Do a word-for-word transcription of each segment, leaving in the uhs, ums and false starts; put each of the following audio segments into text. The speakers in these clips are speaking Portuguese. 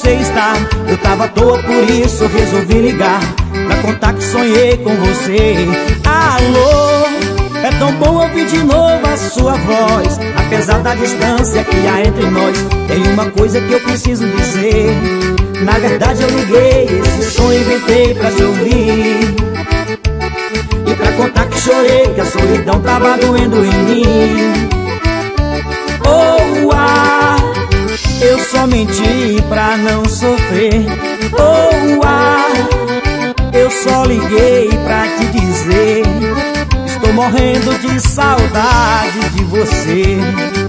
você está. Eu tava à toa, por isso resolvi ligar pra contar que sonhei com você. Alô, é tão bom ouvir de novo a sua voz. Apesar da distância que há entre nós, tem uma coisa que eu preciso dizer. Na verdade eu liguei, esse sonho inventei pra te ouvir e pra contar que chorei, que a solidão tava doendo em mim. Oh, ah, eu só menti pra não sofrer. Oh, ah, eu só liguei pra te dizer: estou morrendo de saudade de você.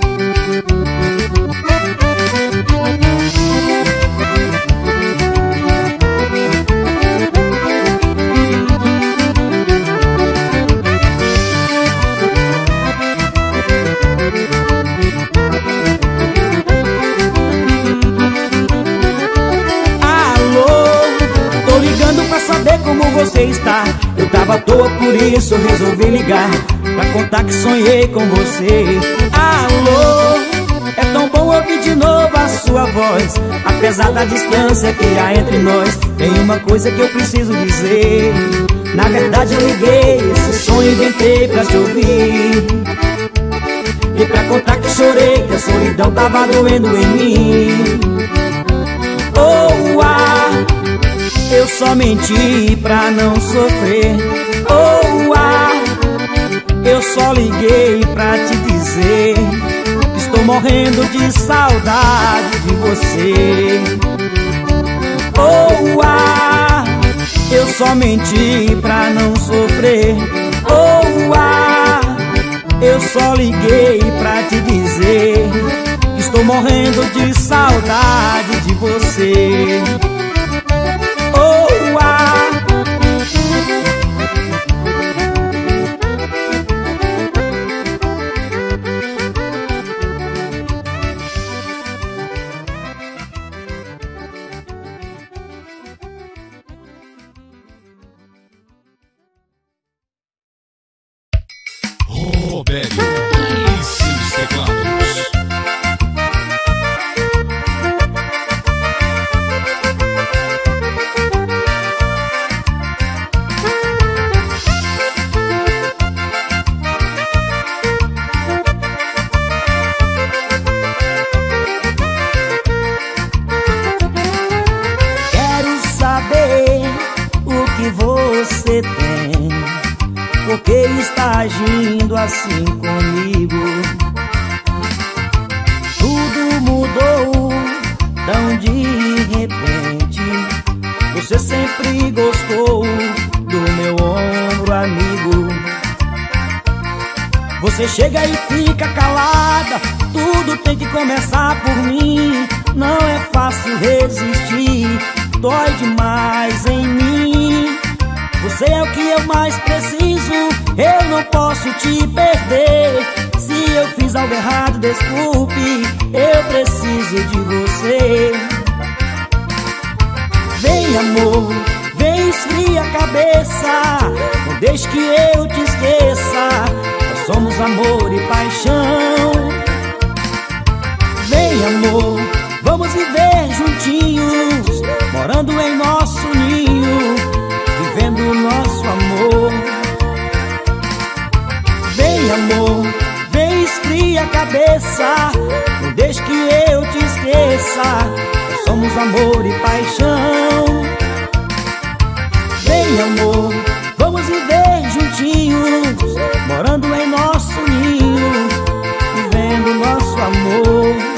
Como você está? Eu tava à toa, por isso resolvi ligar pra contar que sonhei com você. Alô, é tão bom ouvir de novo a sua voz. Apesar da distância que há entre nós, tem uma coisa que eu preciso dizer. Na verdade eu liguei, esse sonho inventei pra te ouvir e pra contar que chorei, que a solidão tava doendo em mim. Oh, ah, eu só menti pra não sofrer. Oh, ah, eu só liguei pra te dizer: estou morrendo de saudade de você. Oh, ah, eu só menti pra não sofrer. Oh, ah, eu só liguei pra te dizer: estou morrendo de saudade de você. Oh, ah, Robério e seus teclados. Você tem, por que está agindo assim comigo? Tudo mudou tão de repente. Você sempre gostou do meu ombro amigo. Você chega e fica calada, tudo tem que começar por mim. Não é fácil resistir, dói demais em mim. Você é o que eu mais preciso, eu não posso te perder. Se eu fiz algo errado, desculpe, eu preciso de você. Vem amor, vem esfria a cabeça, não deixe que eu te esqueça. Nós somos amor e paixão. Vem amor, vamos viver juntinhos, morando em nosso ninho, vivendo o nosso amor. Vem amor, vem esfria a cabeça, não deixe que eu te esqueça. Nós somos amor e paixão. Vem amor, vamos viver juntinhos, morando em nosso ninho, vivendo o nosso amor.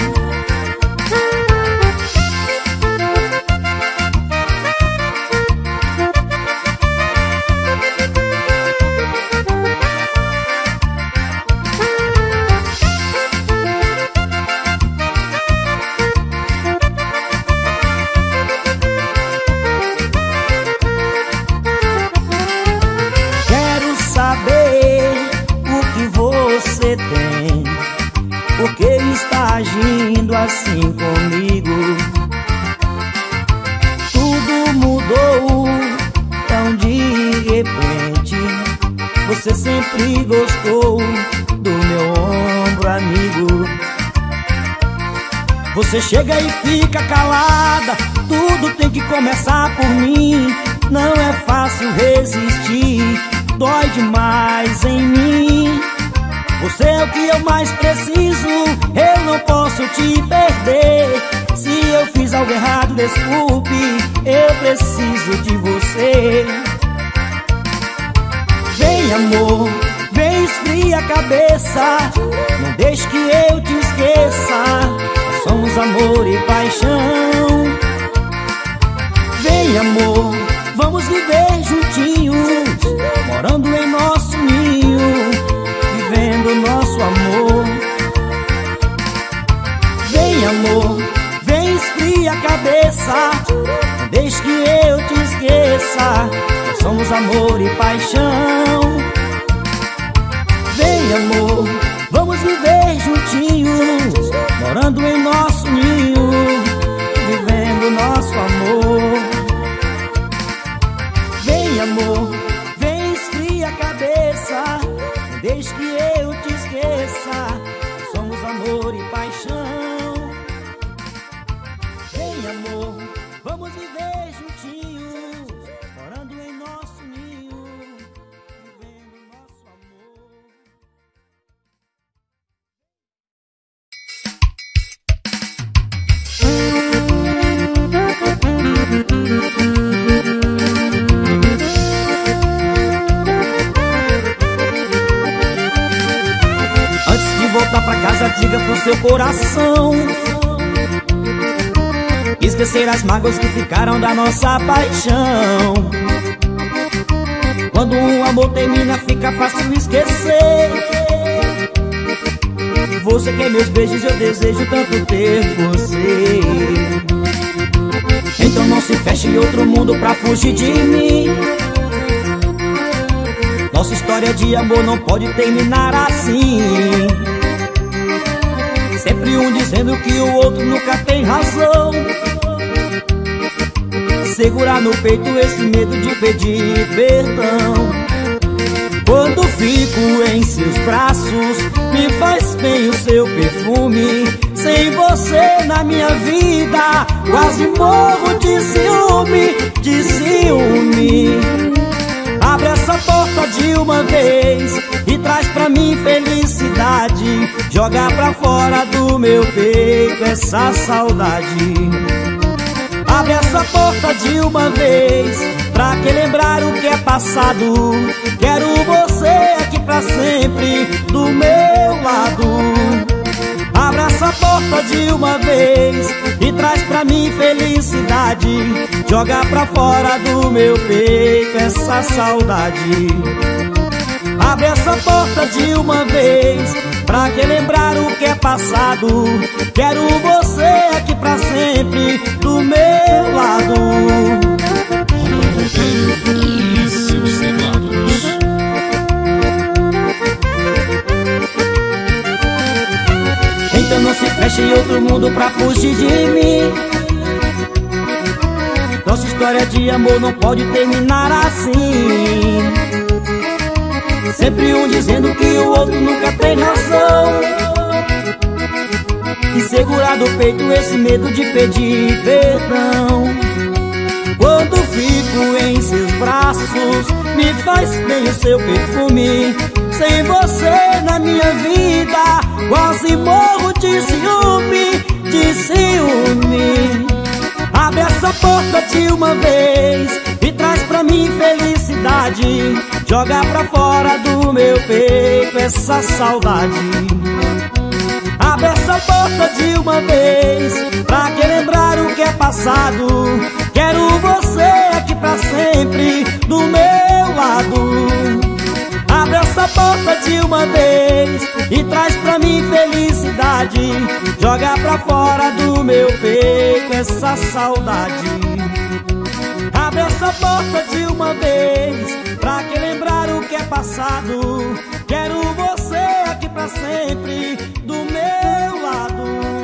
Por que está agindo assim comigo? Tudo mudou tão de repente. Você sempre gostou do meu ombro amigo. Você chega e fica calada, tudo tem que começar por mim. Não é fácil resistir, dói demais em mim. Você é o que eu mais preciso, eu não posso te perder. Se eu fiz algo errado, desculpe, eu preciso de você. Vem amor, vem esfria a cabeça, não deixe que eu te esqueça. Nós somos amor e paixão. Vem amor, vamos viver juntinhos, morando em nosso ninho, vivendo nosso amor. Vem amor, vem esfria a cabeça, não deixe que eu te esqueça. Nós somos amor e paixão. Vem amor, vamos viver juntinhos, morando em nosso ninho, vivendo nosso amor. Vem amor, vem esfria a cabeça, não deixe que eu te esqueça. Somos amor e paixão. Vem amor, vamos viver juntinhos, morando em nosso ninho, vivendo nosso amor. Antes de voltar pra casa, diga pro seu coração esquecer as mágoas que ficaram da nossa paixão. Quando um amor termina, fica fácil esquecer. Você quer meus beijos, eu desejo tanto ter você. Então não se feche em outro mundo pra fugir de mim. Nossa história de amor não pode terminar assim, sempre um dizendo que o outro nunca tem razão. Segurar no peito esse medo de pedir perdão. Quando fico em seus braços, me faz bem o seu perfume. Sem você na minha vida, quase morro de ciúme, de ciúme. Abre essa porta de uma vez e traz pra mim felicidade. Joga pra fora do meu peito essa saudade. Abre essa porta de uma vez, pra que lembrar o que é passado. Quero você aqui pra sempre, do meu lado. Abre essa porta de uma vez e traz pra mim felicidade. Joga pra fora do meu peito essa saudade. Abre essa porta de uma vez, pra que lembrar o que é passado. Quero você aqui pra sempre, do meu lado. E seus teclados. Então não se feche em outro mundo pra fugir de mim. Nossa história de amor não pode terminar assim, sempre um dizendo que o outro nunca tem razão. E segurar do peito esse medo de pedir perdão. Quando fico em seus braços, me faz bem o seu perfume. Sem você na minha vida, quase morro de ciúme, de ciúme. Abre essa porta de uma vez e traz pra mim felicidade. Joga pra fora do meu peito essa saudade. Abre essa porta de uma vez, pra que lembrar o que é passado. Quero você aqui pra sempre, do meu lado. Abre essa porta de uma vez e traz pra mim felicidade. Joga pra fora do meu peito essa saudade. Abre essa porta de uma vez, pra que lembrar o que é passado. Quero você aqui pra sempre, do meu lado.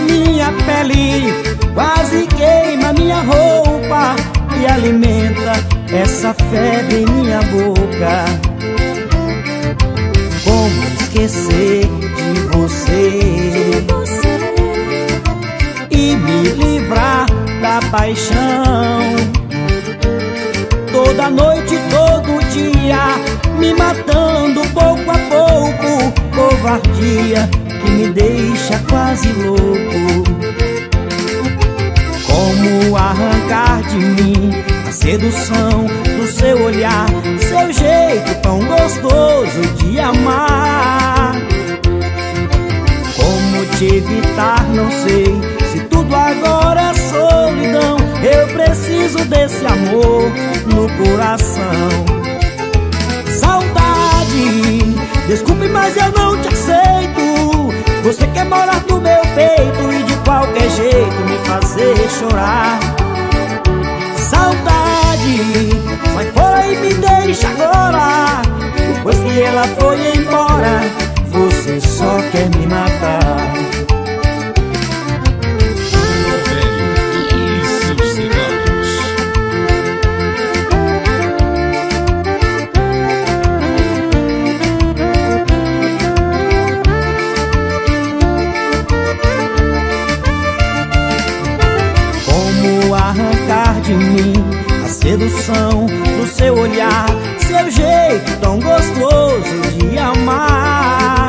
minha pele, quase queima minha roupa e alimenta essa febre em minha boca. Como esquecer de você e me livrar da paixão? Toda noite, todo dia, me matando pouco a pouco. Covardia que me deixa quase louco. Como arrancar de mim a sedução do seu olhar, seu jeito tão gostoso de amar? Como te evitar, não sei, se tudo agora é solidão. Eu preciso desse amor no coração. Saudade, desculpe, mas eu não te aceito. Você quer morar no meu peito e de qualquer jeito me fazer chorar. Saudade, sai fora e me deixa agora. Depois que ela foi embora, você só quer me matar. Arrancar de mim a sedução do seu olhar, seu jeito tão gostoso de amar.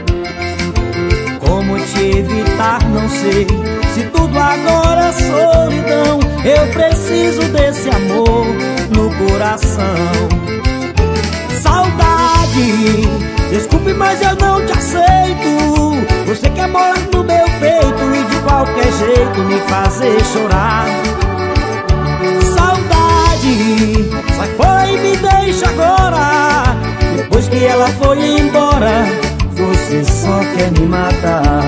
Como te evitar, não sei, se tudo agora é solidão. Eu preciso desse amor no coração. Saudade, desculpe, mas eu não te aceito. Você quer morar no meu peito e de qualquer jeito me fazer chorar. Saudade, sai fora e me deixa agora. Depois que ela foi embora, você só quer me matar.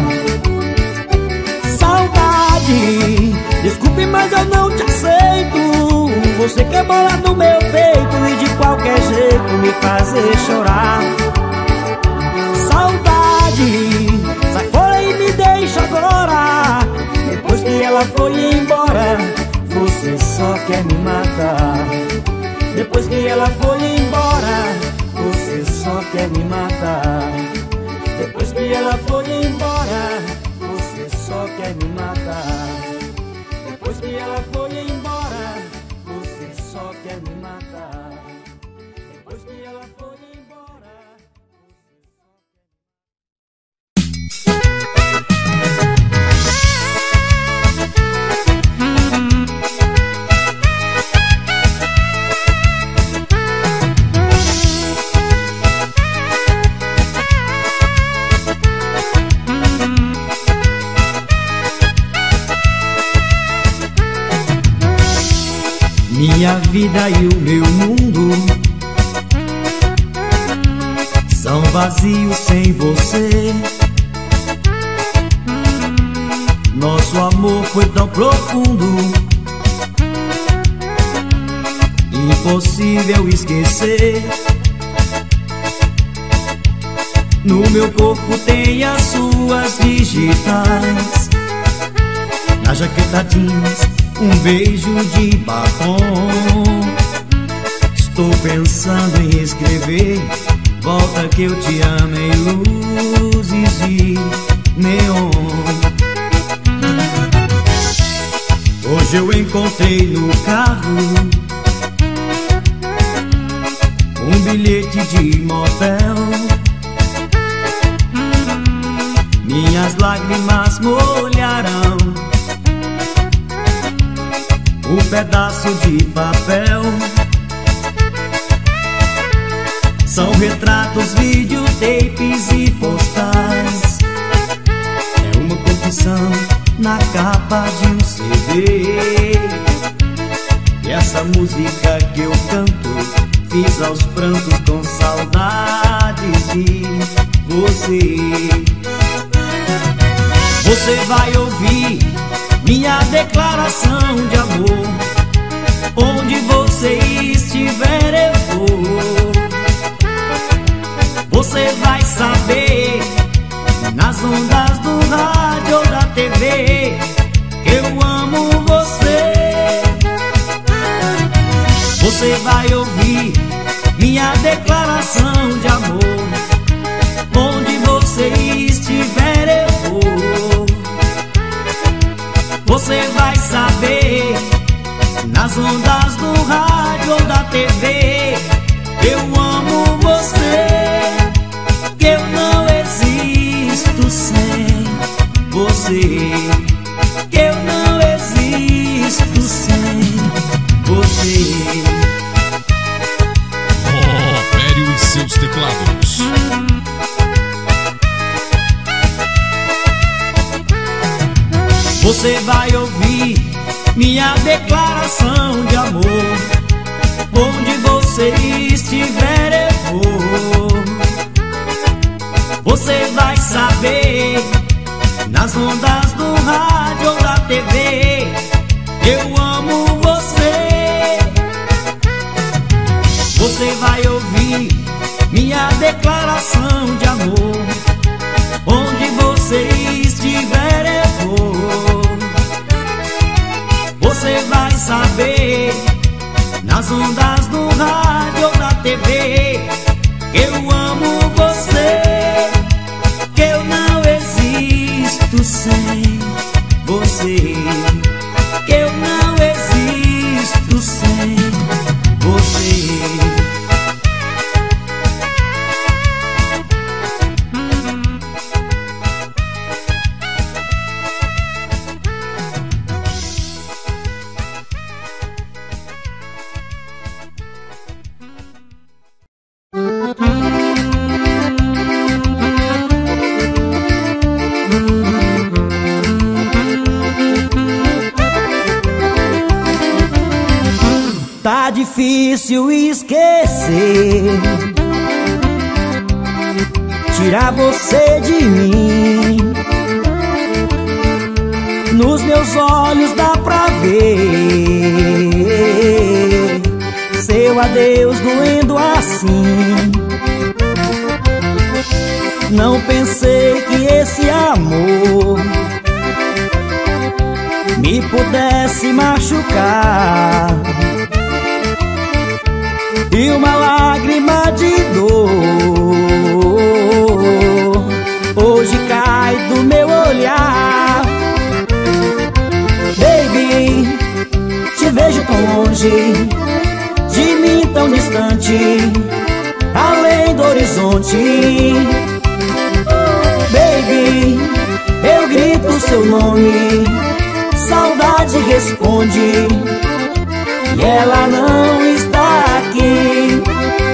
Saudade, desculpe, mas eu não te aceito. Você quer morar no meu peito e de qualquer jeito me fazer chorar. Saudade, sai fora e me deixa agora. Depois que ela foi embora, você só quer me matar. Depois que ela foi embora, você só quer me matar. Depois que ela foi embora, você só quer me matar. Depois que ela foi embora, você só quer me matar. Depois que ela foi embora, você só quer... Minha vida e o meu mundo são vazios sem você. Nosso amor foi tão profundo, impossível esquecer. No meu corpo tem as suas digitais, na jaqueta jeans um beijo de batom. Estou pensando em escrever volta que eu te amo em luzes de neon. Hoje eu encontrei no carro um bilhete de motel. Minhas lágrimas molharão o pedaço de papel. São retratos, videotapes e postais. É uma confissão na capa de um C D. E essa música que eu canto fiz aos prantos com saudades de você. Você vai ouvir minha declaração de amor. Onde você estiver eu vou. Você vai saber nas ondas do rádio ou da T V. declaração de amor. Onde você estiver eu vou. Você vai saber, nas ondas do rádio ou da T V, eu amo você, que eu não existo sem você, que eu não existo sem você. Robério e seus teclados. Você vai ouvir minha declaração de amor. Onde você estiver eu vou. Você vai saber, nas ondas do rádio ou da T V, eu amo você. Você vai ouvir minha declaração de amor. Onde você estiver eu vou. Você vai saber, nas ondas do rádio ou da T V, eu amo você, que eu não existo sem você, que eu não existo sem você. Tá difícil esquecer, tirar você de mim. Nos meus olhos dá pra ver seu adeus doendo assim. Não pensei que esse amor me pudesse machucar. E uma lágrima de dor hoje cai do meu olhar. Baby, te vejo tão longe, de mim tão distante, além do horizonte. Baby, eu grito seu nome, saudade responde, e ela não está aqui.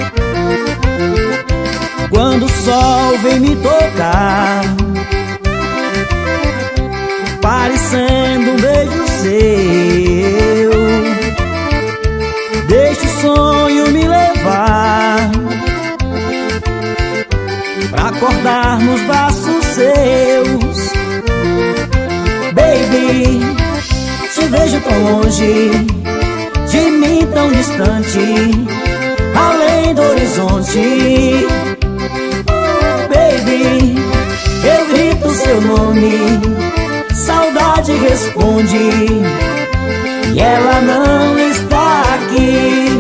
Quando o sol vem me tocar, parecendo um beijo seu, deixa o sonho me levar pra acordar nos braços seus. Baby, te vejo tão longe, de mim tão distante, além do horizonte. Baby, eu grito seu nome, saudade responde, e ela não está aqui.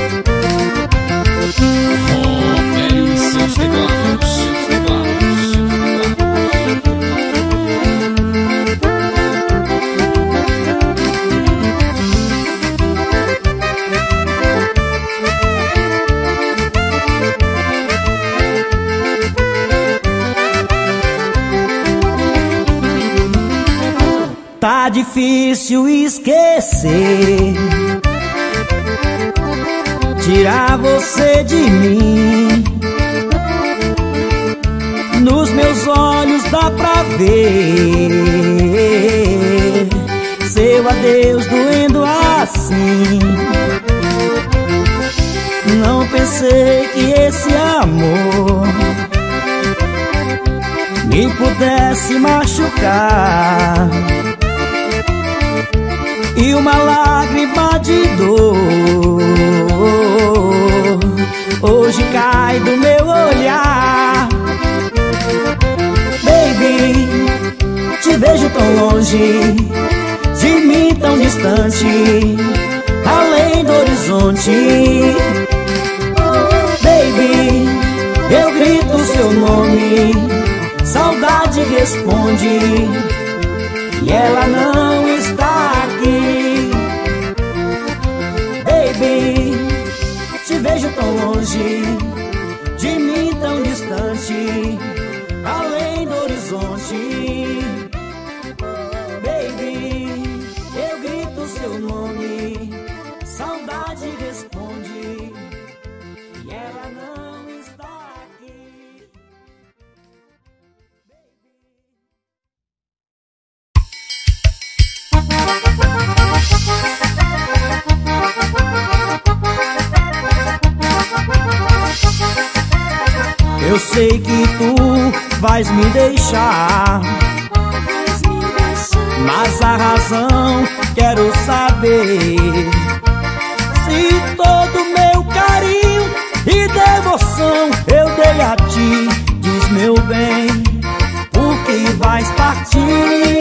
Robério e seus teclados. Tá difícil esquecer, tirar você de mim. Nos meus olhos dá pra ver seu adeus doendo assim. Não pensei que esse amor me pudesse machucar. E uma lágrima de dor hoje cai do meu olhar. Baby, te vejo tão longe, de mim tão distante, além do horizonte. Baby, responde e ela não está aqui. Baby, te vejo tão longe, de mim tão distante, além do horizonte. Baby, eu grito seu nome, saudade responde e ela não está aqui. Eu sei que tu vais me deixar, mas a razão quero saber. Se todo meu carinho e devoção eu dei a ti, diz meu bem, por que vais partir?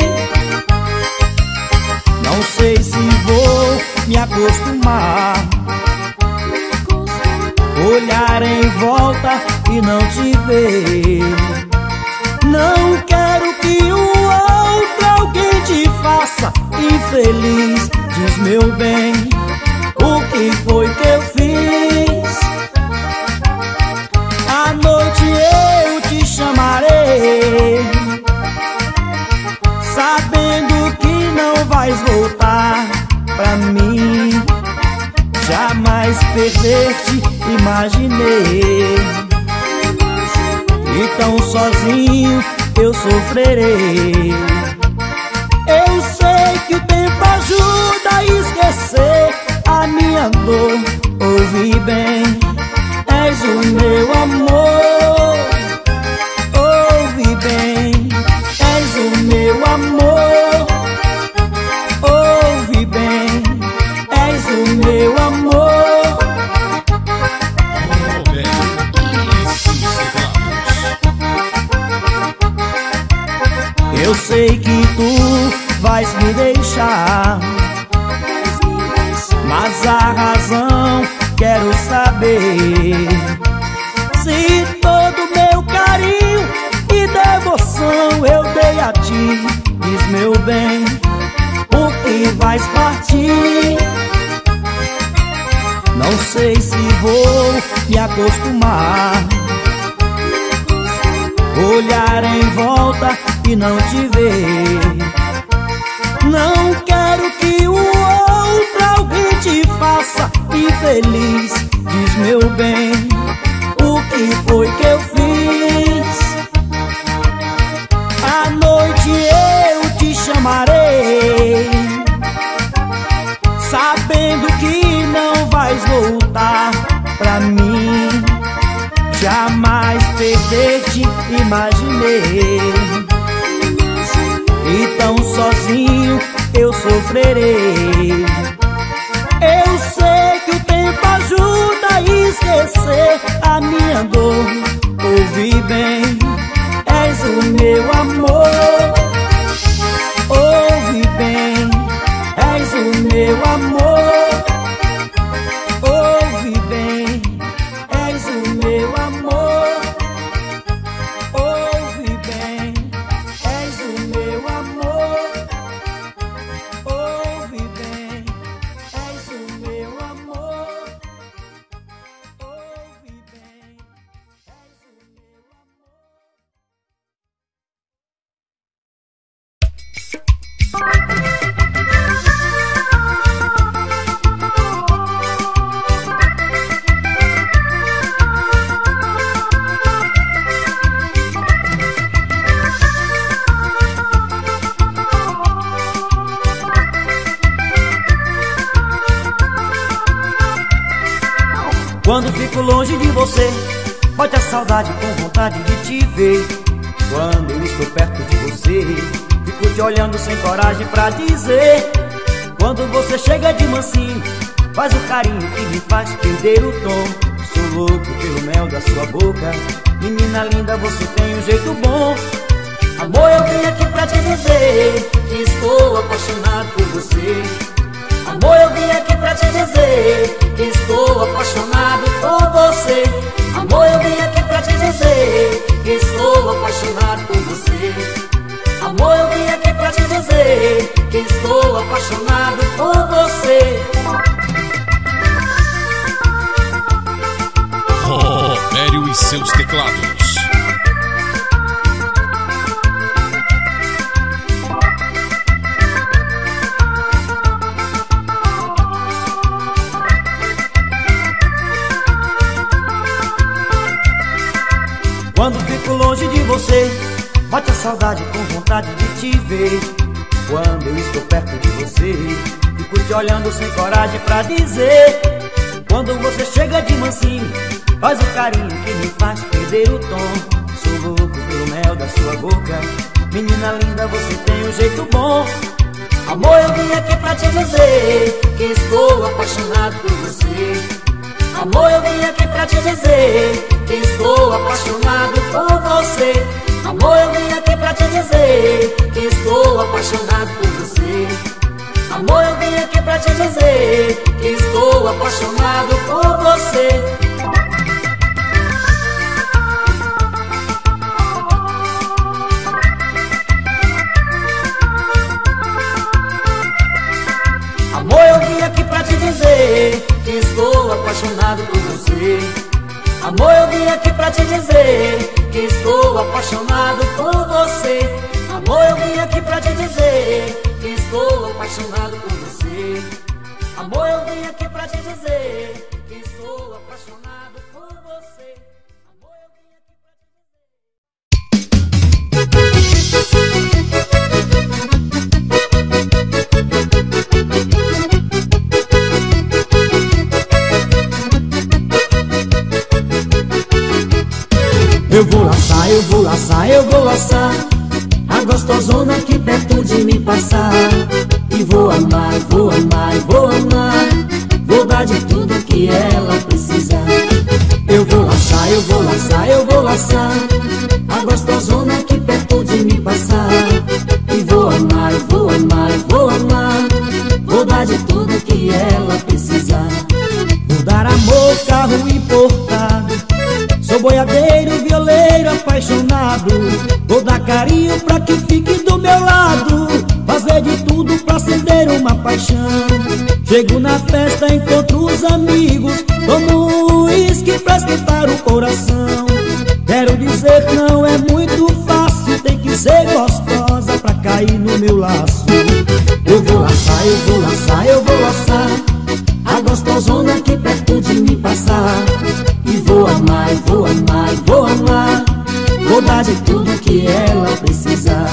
Não sei se vou me acostumar, olhar em volta e não te ver. Não quero que o outro alguém te faça infeliz, diz meu bem, o que foi que eu fiz? À noite eu te chamarei, sabendo que não vais voltar pra mim. Jamais perder-te imaginei, e tão sozinho eu sofrerei. Eu sei que o tempo ajuda a esquecer a minha dor. Ouve bem, és o meu amor. Ouve bem, és o meu amor. Ouve bem, és o meu amor. Eu sei que tu vais me deixar, mas a razão quero saber. Se todo meu carinho e devoção eu dei a ti, diz meu bem, por que vais partir? Não sei se vou me acostumar, olhar em volta e não te ver. Não quero que o outro alguém te faça infeliz, diz meu bem, o que foi que eu fiz? À noite eu te chamarei, sabendo que não vais voltar pra mim. Jamais perder-te imaginei, e tão sozinho eu sofrerei. Eu sei que o tempo ajuda a esquecer a minha dor. Ouve bem, és o meu amor. Ouve bem, és o meu amor. Ouve bem, és o meu amor. Ouve bem, és o meu amor. Ouve bem, és o meu amor. Ouve bem, és o meu amor. Quando fico longe de você, bate a saudade com vontade de te ver. Quando eu estou perto de você, fico te olhando sem coragem pra dizer. Quando você chega de mansinho, faz o carinho que me faz perder o tom. Sou louco pelo mel da sua boca, menina linda, você tem um jeito bom. Amor, eu vim aqui pra te dizer que estou apaixonado por você. Amor, eu vim aqui pra te dizer que estou apaixonado por você. Amor, eu vim aqui pra te dizer que estou apaixonado por você. apaixonado por você. Robério e seus teclados. Quando fico longe de você, bate a saudade com vontade de te ver. Quando eu estou perto de você, fico te olhando sem coragem pra dizer. Quando você chega de mansinho, faz o carinho que me faz perder o tom. Sou louco pelo mel da sua boca. Menina linda, você tem um jeito bom. Amor, eu vim aqui pra te dizer que estou apaixonado por você. Amor, eu vim aqui pra te dizer que estou apaixonado por você. Amor, eu vim aqui pra te dizer que estou apaixonado por você. Amor, eu vim aqui pra te dizer que estou apaixonado por você. Amor, eu vim aqui pra te dizer que estou apaixonado por você. Amor, eu vim aqui pra te dizer que estou apaixonado por você. Amor, eu vim aqui pra te dizer que estou apaixonado por você. Amor, eu vim aqui pra te dizer que estou apaixonado por você. Amor, eu vim aqui pra Eu vou laçar, eu vou laçar, eu vou laçar a gostosona aqui perto de me passar. E vou amar, vou amar, vou amar. Vou dar de tudo que ela precisa. Eu vou laçar, eu vou laçar, eu vou laçar a gostosona aqui perto de me passar. E vou amar, vou amar, vou amar. Vou dar de tudo que ela precisa. Vou dar amor, carro importado. Sou boiadeiro, violeiro, apaixonado. Vou dar carinho pra que fique do meu lado. Fazer de tudo pra acender uma paixão. Chego na festa, encontro os amigos. Tomo uísque pra esquentar o coração. Quero dizer que não é muito fácil. Tem que ser gostosa pra cair no meu laço. Eu vou laçar, eu vou laçar, eu vou laçar a gostosona aqui perto de me passar. E vou amar, vou amar, vou amar. Vou dar de tudo que ela precisa.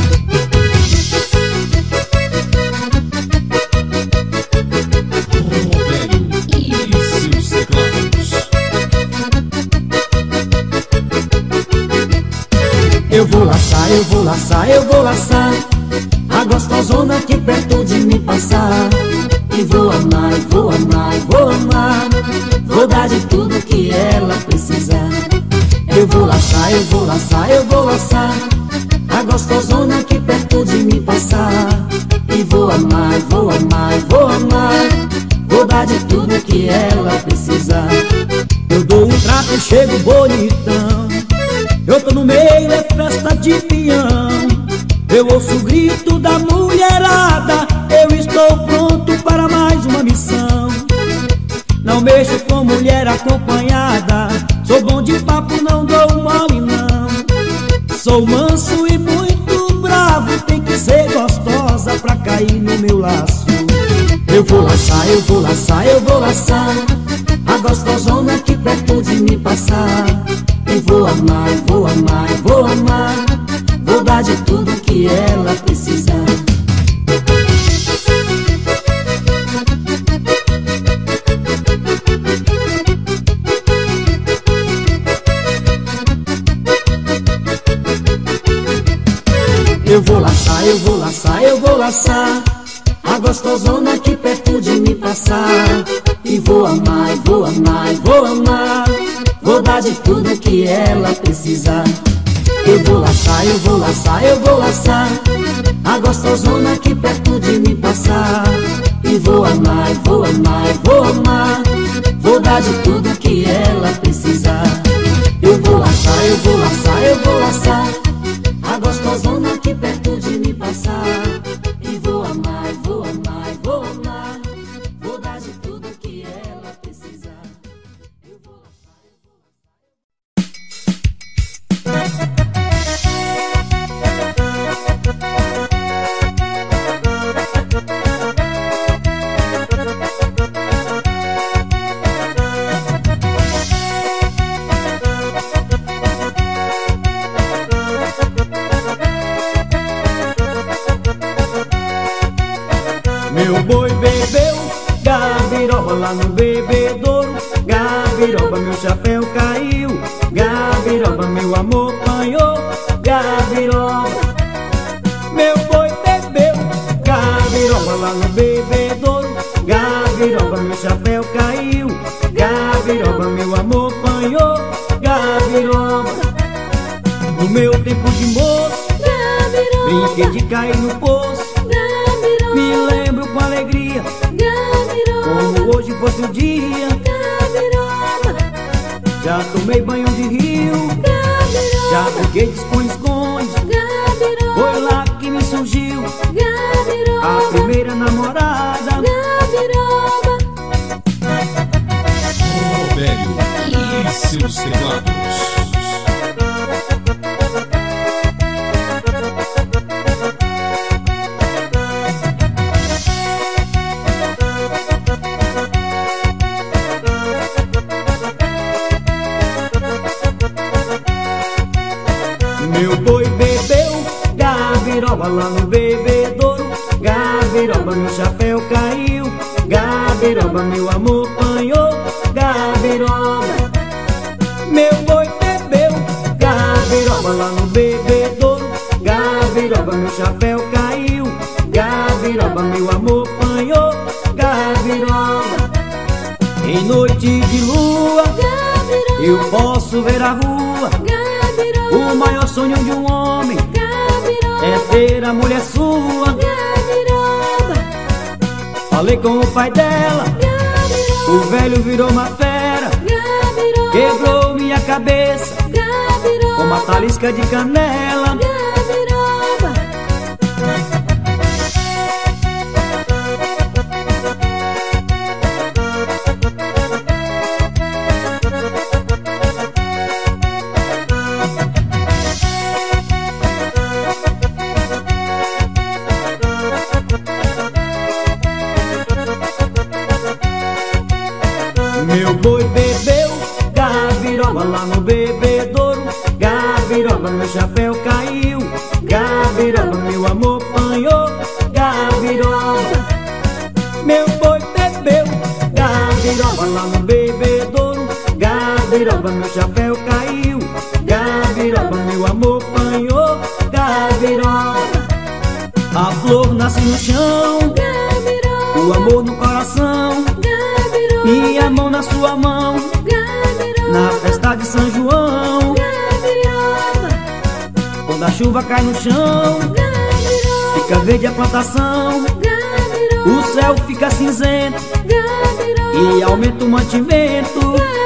Eu vou laçar, eu vou laçar, eu vou laçar a gostosona aqui perto de me passar. E vou amar, vou amar, vou amar. Vou dar de tudo que ela precisa. Eu vou laçar, eu vou laçar, eu vou laçar a gostosona aqui perto de me passar. E vou amar, vou amar, vou amar. Vou dar de tudo que ela precisa. Eu dou um trato e chego bonitão. Eu tô no meio, é festa de peão. Eu ouço o grito da mulherada. Eu estou pronto para mais uma missão. Não mexo com mulher acompanhada. Sou bom de papo, não dou mole não. Sou manso e muito bravo. Tem que ser gostosa pra cair no meu laço. Eu vou laçar, eu vou laçar, eu vou laçar a gostosona aqui perto de me passar. E vou amar, vou amar, vou amar. Vou dar de tudo que ela precisa. Eu vou laçar, eu vou laçar, eu vou laçar a gostosona aqui perto de me passar. E vou amar, vou amar, vou amar. Vou dar de tudo que ela precisa. Eu vou laçar, eu vou laçar, eu vou laçar a gostosona aqui perto de me passar. E vou amar, vou amar, vou amar. Vou dar de tudo que ela precisa. Eu vou laçar, eu vou laçar, eu vou laçar a gostosona aqui perto de me passar. E vou amar, vou amar. lá no bebedouro. Gabiroba, meu chapéu caiu. Gabiroba, meu amor apanhou. Gabiroba, meu boi bebeu. Gabiroba, lá no bebedouro. Gabiroba, meu chapéu caiu. Gabiroba, meu amor apanhou. Gabiroba, no meu tempo de moço, Gabiroba, brinquei de cair no poço. Gabiroba, me lembro com alegria, Gabiroba, como hoje fosse o dia. Gabiroba, já tomei banho de rio. Gabiroba, já brinquei de esconde-esconde. Gabiroba, foi lá que me surgiu, Gabiroba, a primeira namorada. Gabiroba, Robério e seus teclados. Meu boi bebeu, Gabiroba, lá no bebedouro. Gabiroba, meu chapéu caiu. Gabiroba, meu amor apanhou. Gabiroba, meu boi bebeu. Gabiroba, lá no bebedouro. Gabiroba, meu chapéu caiu. Gabiroba, meu amor apanhou. Gabiroba, em noite de lua, Gabiroba, eu posso ver a rua. Gabiroba, o maior sonho de um homem, Gabiroba, é ter a mulher sua. Gabiroba, falei com o pai dela, Gabiroba, o velho virou uma fera. Gabiroba, quebrou minha cabeça, Gabiroba, com uma talisca de canela. Gabiroba, meu boi bebeu, Gabiroba, lá no bebedouro. Gabiroba, meu chapéu caiu. Gabiroba, meu amor apanhou. Gabiroba, meu boi bebeu. Gabiroba, lá no bebedouro. Gabiroba, meu chapéu caiu. Gabiroba, meu amor apanhou. Gabiroba, a flor nasce no chão, Gabiroba, o amor no coração. Minha mão na sua mão, Gabiroba, na festa de São João. Gabiroba, quando a chuva cai no chão, Gabiroba, fica verde a plantação. Gabiroba, o céu fica cinzento, Gabiroba, e aumenta o mantimento. Gabiroba,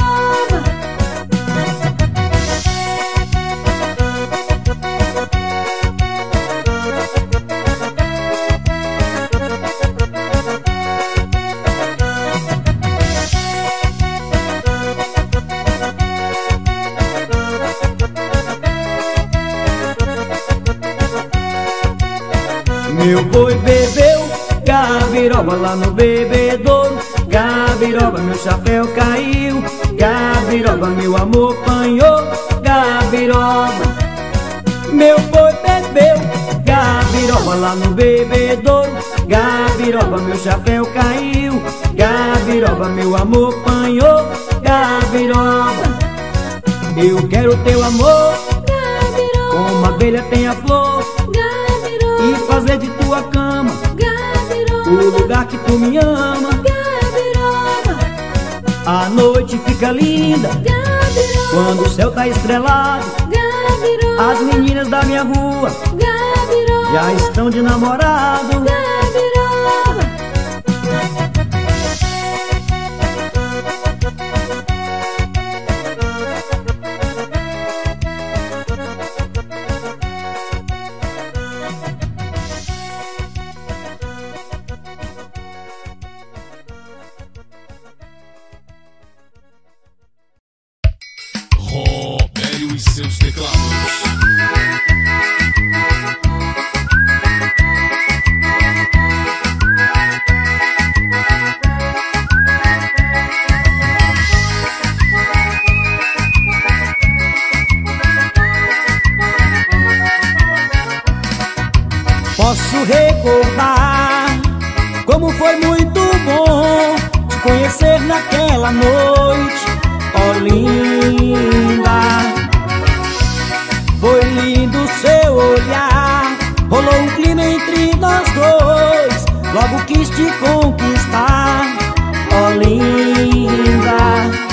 meu boi bebeu, Gabiroba, lá no bebedouro. Gabiroba, meu chapéu caiu. Gabiroba, meu amor apanhou. Gabiroba, meu boi bebeu. Gabiroba, lá no bebedouro. Gabiroba, meu chapéu caiu. Gabiroba, meu amor apanhou. Gabiroba, eu quero teu amor, Gabiroba, como uma abelha tem a flor. E fazer de tua cama, Gabiroba, o lugar que tu me ama. Gabiroba, a noite fica linda, Gabiroba, quando o céu tá estrelado. Gabiroba, as meninas da minha rua, Gabiroba, já estão de namorado. Gabiroba, Robério e seus teclados. naquela noite, ó linda. Foi lindo seu olhar, rolou um clima entre nós dois, logo quis te conquistar, ó linda.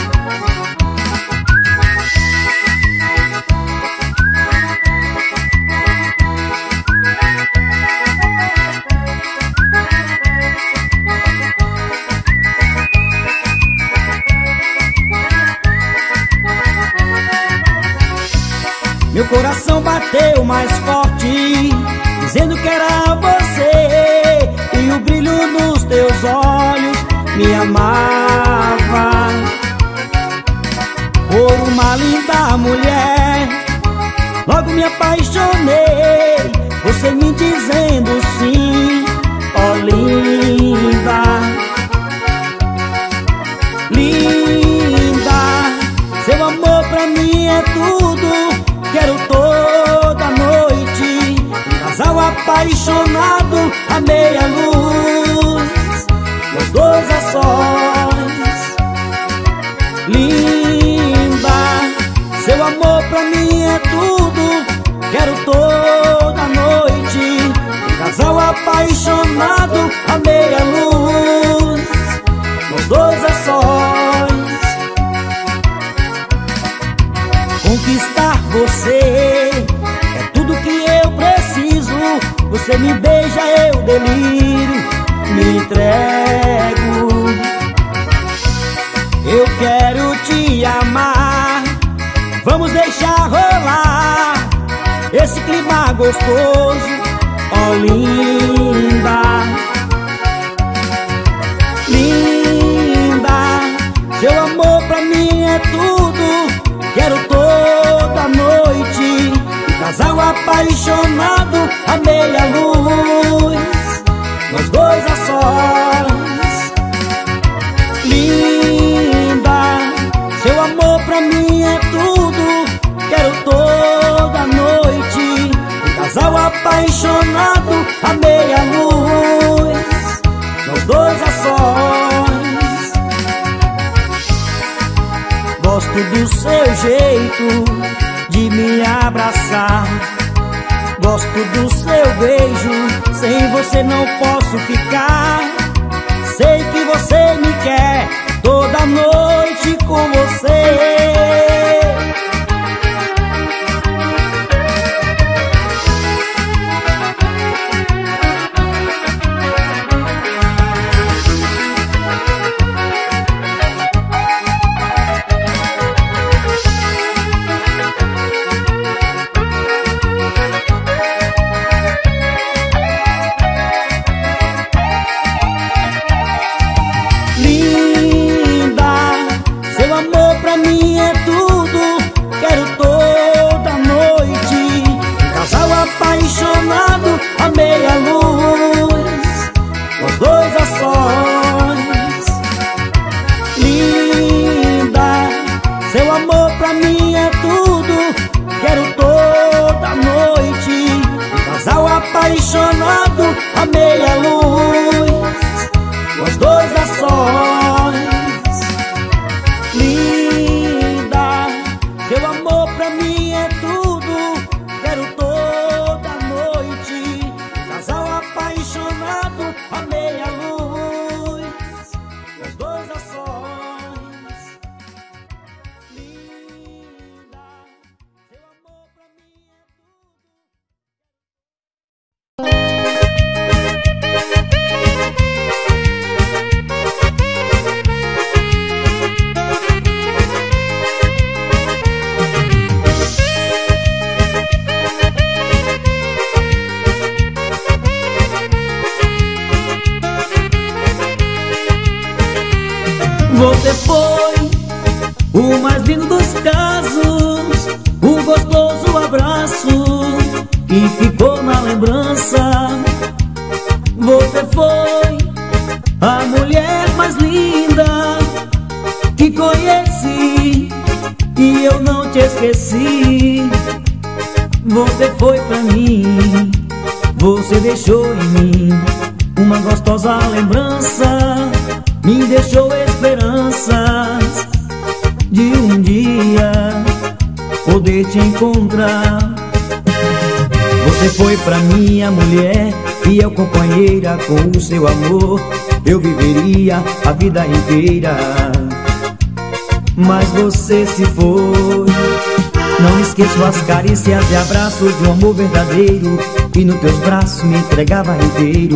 Meu coração bateu mais forte, dizendo que era você, e o brilho nos teus olhos me amava. Por uma linda mulher, logo me apaixonei, você me dizendo sim, ó linda. Linda, seu amor pra mim é tudo. Quero toda noite um casal apaixonado à meia luz, nós dois a sós. Linda, seu amor pra mim é tudo. Quero toda noite um casal apaixonado à meia luz, nós dois a sós. Conquistar você é tudo que eu preciso. Você me beija, eu delírio, me entrego. Eu quero te amar, vamos deixar rolar esse clima gostoso, ó linda. Linda, seu amor pra mim é tudo. Quero toda noite um casal apaixonado à meia luz, nós dois a sós. Linda, seu amor pra mim é tudo. Quero toda noite um casal apaixonado à meia luz, nós dois a sós. Gosto do seu jeito de me abraçar, gosto do seu beijo, sem você não posso ficar. Sei que você me quer toda noite com você. Apaixonado à meia luz, nós dois a sós. Linda, seu amor pra mim é tudo. Quero toda noite um casal apaixonado à meia luz, nós dois a sós. Linda, seu amor pra mim é tudo. Quero toda noite um casal apaixonado à meia luz, nós dois a sós. Linda, seu amor pra mim é Você foi o mais lindo dos casos, o gostoso abraço que ficou na lembrança. Você foi a mulher mais linda que conheci e eu não te esqueci. Você foi pra mim, você deixou em mim uma gostosa lembrança, me deixou esquecer. esperanças de um dia poder te encontrar. Você foi pra minha mulher, fiel companheira, com o seu amor eu viveria a vida inteira. Mas você se foi. Não esqueço as carícias e abraços de um amor verdadeiro, e nos teus braços me entregava inteiro.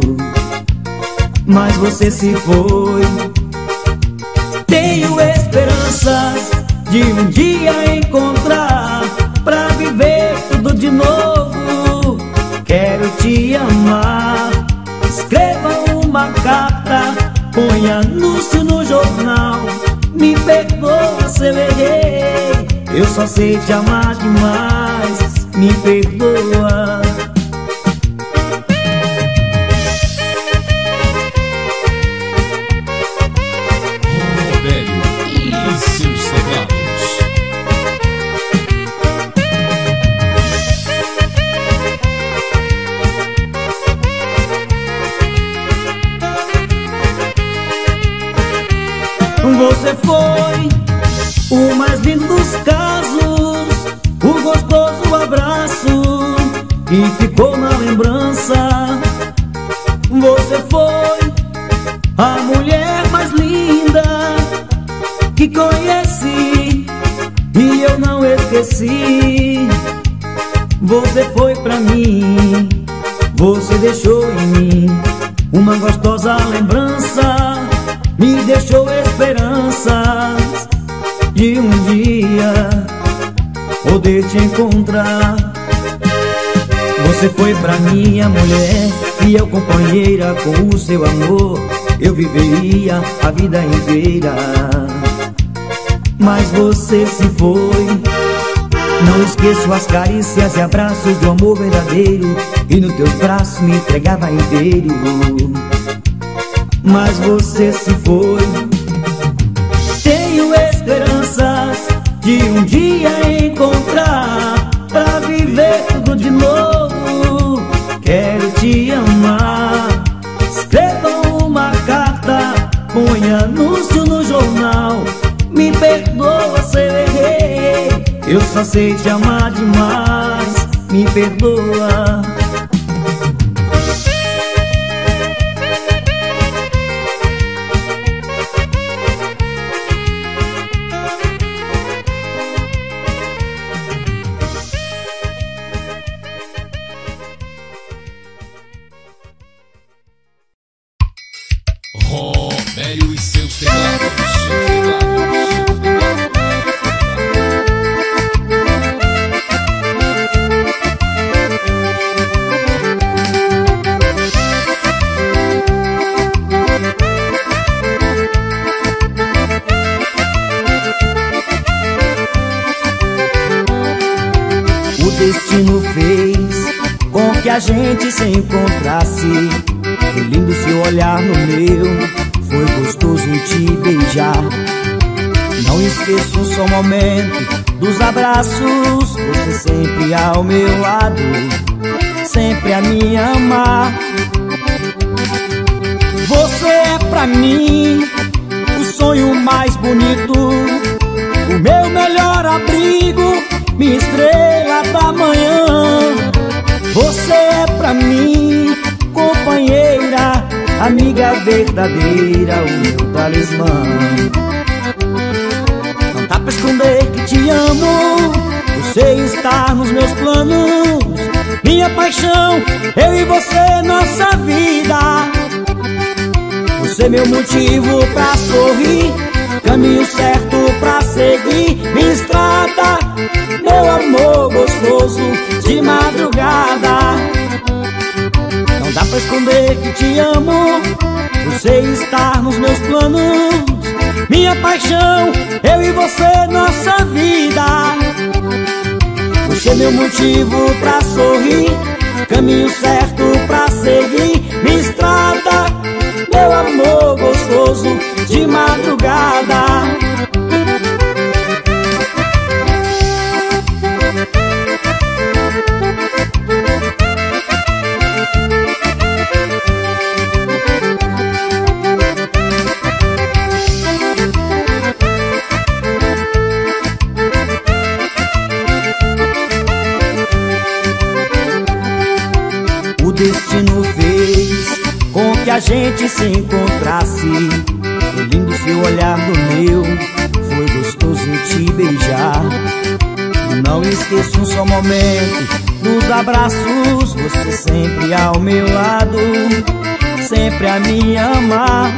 Mas você se foi. Tenho esperanças de um dia encontrar, pra viver tudo de novo. Quero te amar. Escreva uma carta, ponha anúncio no jornal. Me perdoa se eu errei, eu só sei te amar demais. Me perdoa. Robério e seus teclados. Você foi o mais lindo dos casos, o gostoso abraço que ficou na lembrança. Você foi a mulher mais linda que conheci e eu não esqueci. Você foi pra mim, você deixou em mim uma gostosa lembrança. Me deixou esperanças de um dia poder te encontrar. Você foi pra minha mulher, fiel companheira, com o seu amor eu viveria a vida inteira. Mas você se foi. Não esqueço as carícias e abraços do amor verdadeiro, e nos teus braços me entregava inteiro. Mas você se foi. Tenho esperanças de um dia encontrar, pra viver tudo de novo. Quero te amar. Escreva uma carta, ponha anúncio no jornal. Me perdoa se eu errei, eu só sei te amar demais. Me perdoa. Robério e seus teclados. O destino fez com que a gente se encontrasse. Foi lindo seu olhar no meu, foi gostoso te beijar. Não esqueço um só momento dos abraços, você sempre ao meu lado, sempre a me amar. Você é pra mim o sonho mais bonito, o meu melhor abrigo, minha estrela da manhã. Você é pra mim companheira, amiga verdadeira, o meu talismã. Não dá pra esconder que te amo, você está nos meus planos. Minha paixão, eu e você, nossa vida. Você é meu motivo pra sorrir, caminho certo pra seguir. Minha estrada, meu amor gostoso de madrugada. Não dá pra esconder que te amo, você está nos meus planos. Minha paixão, eu e você, nossa vida. Você é meu motivo pra sorrir, caminho certo pra seguir. Minha estrada, meu amor gostoso de madrugada. a gente se encontrasse. Foi lindo seu olhar no meu, foi gostoso te beijar. Não esqueço um só momento dos abraços, você sempre ao meu lado, sempre a me amar.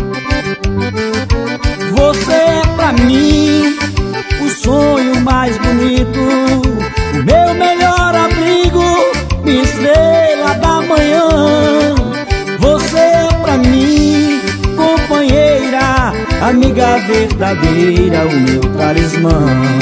Você é pra mim o sonho mais bonito, o meu melhor abrigo, minha estrela da manhã. Você é pra mim companheira, amiga verdadeira, o meu talismã.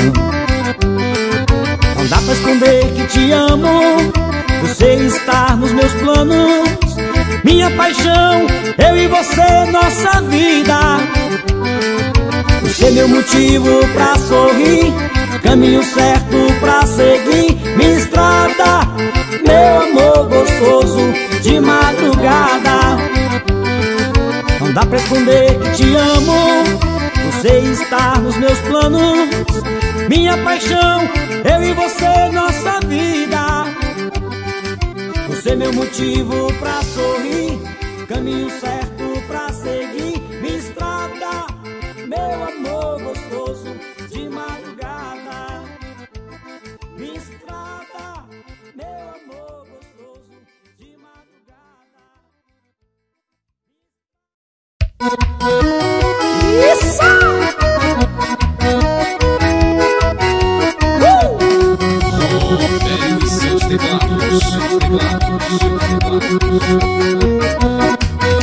Não dá pra esconder que te amo, você está nos meus planos, minha paixão, eu e você, nossa vida. Você é meu motivo pra sorrir, caminho certo pra seguir, minha estrada, meu amor gostoso de madrugada. Não dá pra esconder que te amo, você está nos meus planos, minha paixão, eu e você, nossa vida. Você é meu motivo pra sorrir, caminho certo pra seguir, minha estrada, meu amor gostoso de madrugada. Minha estrada, meu amor gostoso de madrugada. Isso! Velho e seus teclados, seus teclados, seus teclados.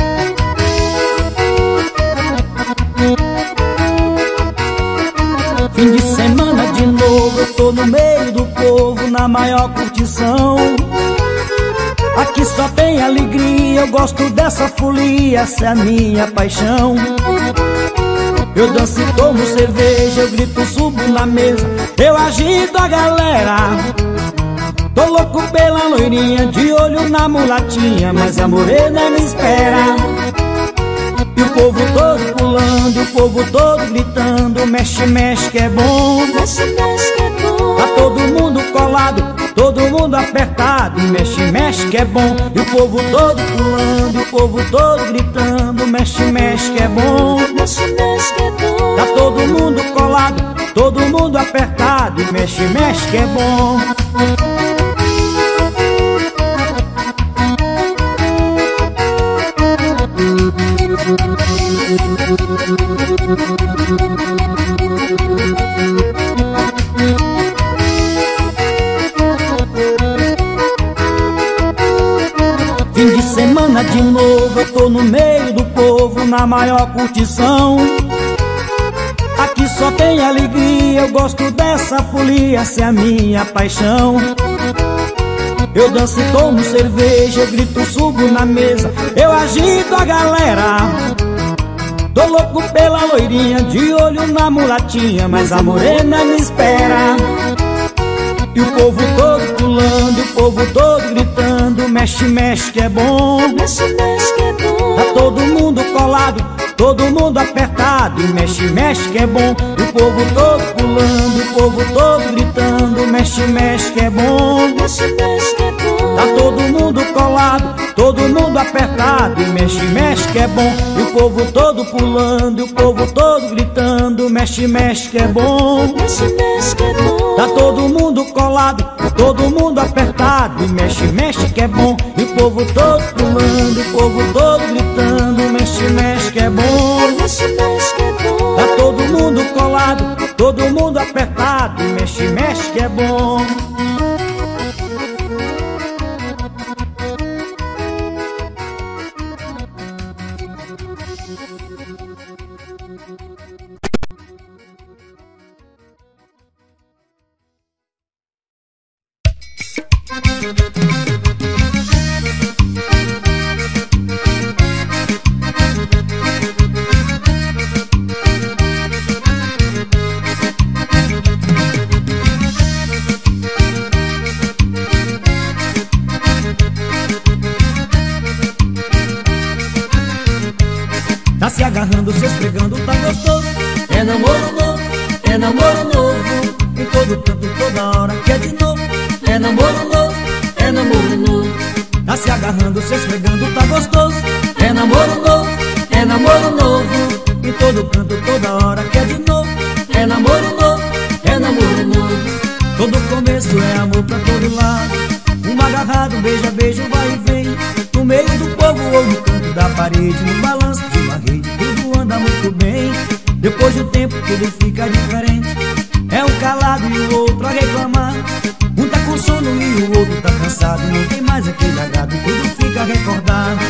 Fim de semana de novo, eu tô no meio do povo, na maior curtição. Aqui só tem alegria, eu gosto dessa folia, essa é a minha paixão. Eu danço e tomo cerveja, eu grito, subo na mesa, eu agito a galera. Tô louco pela loirinha, de olho na mulatinha, mas a morena me espera. E o povo todo pulando, o povo todo gritando, mexe, mexe que é bom. Mexe, mexe que é bom. Tá todo mundo colado, todo mundo apertado, mexe, mexe que é bom. E o povo todo pulando, o povo todo gritando, mexe, mexe que é bom. Mexe, mexe que é bom. Tá todo mundo colado, todo mundo apertado, mexe, mexe que é bom. Fim de semana de novo, eu tô no meio do povo, na maior curtição. Aqui só tem alegria, eu gosto dessa folia, essa é a minha paixão. Eu danço e tomo cerveja, eu grito, subo na mesa, eu agito a galera. Tô louco pela loirinha, de olho na mulatinha, mas a morena me espera. E o povo todo pulando, o povo todo gritando, mexe, mexe que é bom. Mexe, mexe que é bom. Tá todo mundo colado, todo mundo apertado, mexe, mexe que é bom. E o povo todo pulando, o povo todo gritando, mexe, mexe que é bom. Mexe, mexe que é bom. Tá todo mundo colado, todo mundo apertado, mexe, mexe que é bom. E o povo todo pulando, o povo todo gritando, mexe, mexe que é bom. Mexe, mexe que é bom. Tá todo mundo colado, todo mundo apertado, mexe, mexe que é bom. E o povo todo pulando, o povo todo gritando, mexe, mexe que é bom. Mexe, mexe que é bom. Tá todo mundo colado, todo mundo apertado, mexe, mexe que é bom. Tá se agarrando, se esfregando, tá gostoso. É namoro novo, é namoro novo. Em todo canto, toda hora, quer de novo. É namoro novo, é namoro novo. Tá se agarrando, se esfregando, tá gostoso. É é namoro novo, é namoro novo. Em todo canto, toda hora quer de novo. É namoro novo, é namoro novo. Todo começo é amor pra todo lado. Um agarrado, um beija, beijo, vai e vem. No meio do povo ou no canto da parede, no balanço de uma rede, tudo anda muito bem. Depois do tempo tudo fica diferente. É um calado e o outro a reclamar. Um tá com sono e o outro tá cansado. Não tem mais aquele agrado, tudo fica recordado.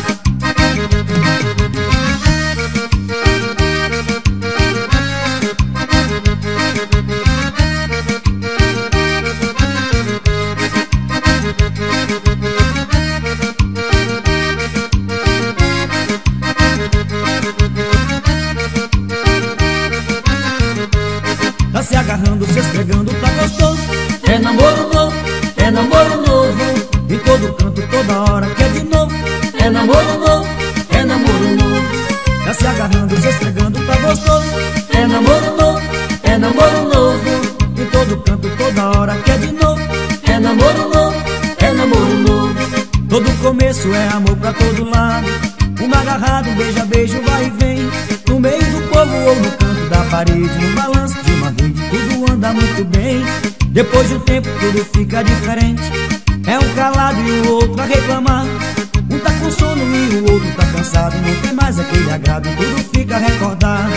Tá se agarrando, se esfregando, tá gostoso. É namoro novo, é namoro novo. Em todo canto, toda hora quer de novo. É namoro novo, é namoro novo. Tá se agarrando, se esfregando, tá gostoso. É namoro novo, é namoro novo. Em todo canto, toda hora quer de novo. É namoro novo, é namoro novo. Todo começo é amor pra todo lado. Um agarrado, um beija, beijo, vai e vem. No meio do povo ou no canto da parede, no balanço de uma rede, tudo anda muito bem. Depois de um tempo tudo fica diferente. É um calado e o outro a reclamar. Um tá com sono e o outro tá cansado. Não tem mais aquele agrado, tudo fica recordado.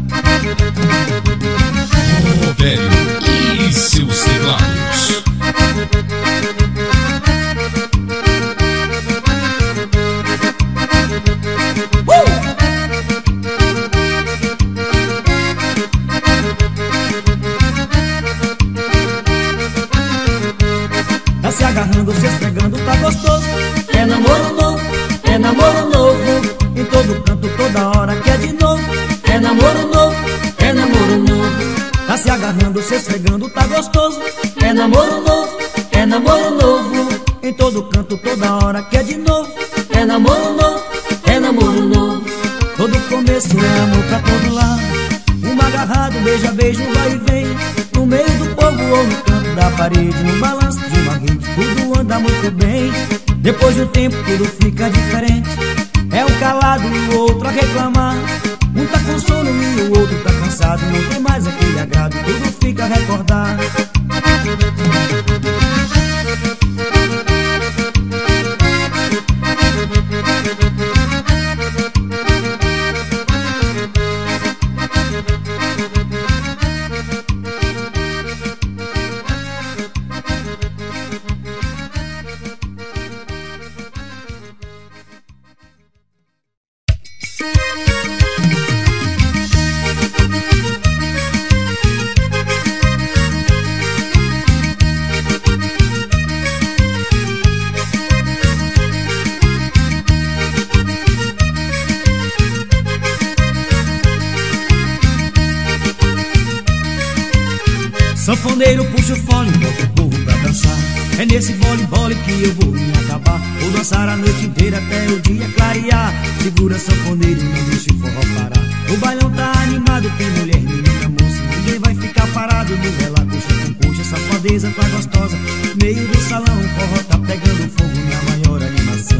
Robério e seus teclados. Tá se agarrando, se esfregando, tá gostoso. É namoro novo, é namoro novo. Em todo canto, toda hora quer de novo. É namoro novo, é namoro novo. Tá se agarrando, se esfregando, tá gostoso. É namoro novo, é namoro novo. Em todo canto, toda hora quer de novo. É namoro novo, é namoro novo. Todo começo é amor pra todo lado. Um agarrado, beija, beijo, vai e vem. No meio do povo ou no canto da parede, no balanço de uma rede, tudo anda muito bem. Depois de um tempo tudo fica diferente. É um calado e o outro a reclamar. Um tá com sono e o outro tá cansado. Não tem mais aquele agrado, tudo fica recordado. Sanfoneiro puxa o fole, bota o povo pra dançar. É nesse vole-vole que eu vou me acabar. Vou dançar a noite inteira até o dia clarear. Segura sanfoneiro, não deixa o forró parar. O bailão tá animado, tem mulher, menina, moça. Ninguém vai ficar parado no vela, coxa com coxa. Safadeza tá gostosa, meio do salão. O forró tá pegando fogo na maior animação.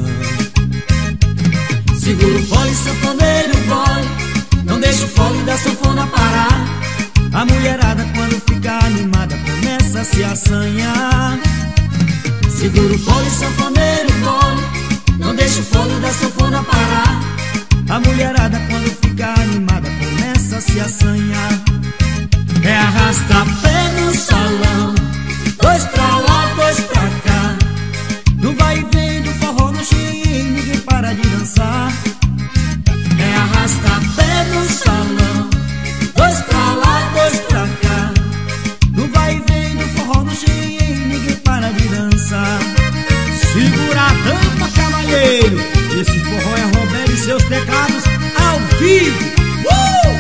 Segura o fole, sanfoneiro, fole. Não deixa o fole da sanfona parar. A mulherada quando fica animada começa a se assanhar. Segura o fole, sanfoneiro, fole. Não deixa o fole da sanfona parar. A mulherada quando fica animada começa a se assanhar. É arrasta-pé no salão, dois pra lá, dois pra cá. No vai e vem do forró no Xim, ninguém para de dançar. É arrasta-pé no salão, dois pra lá, dois pra cá. No vai e vem do forró no Xim, ninguém para de dançar. Segura a tampa, cavalheiro. Esse forró é Robério e seus teclados ao vivo. Uh!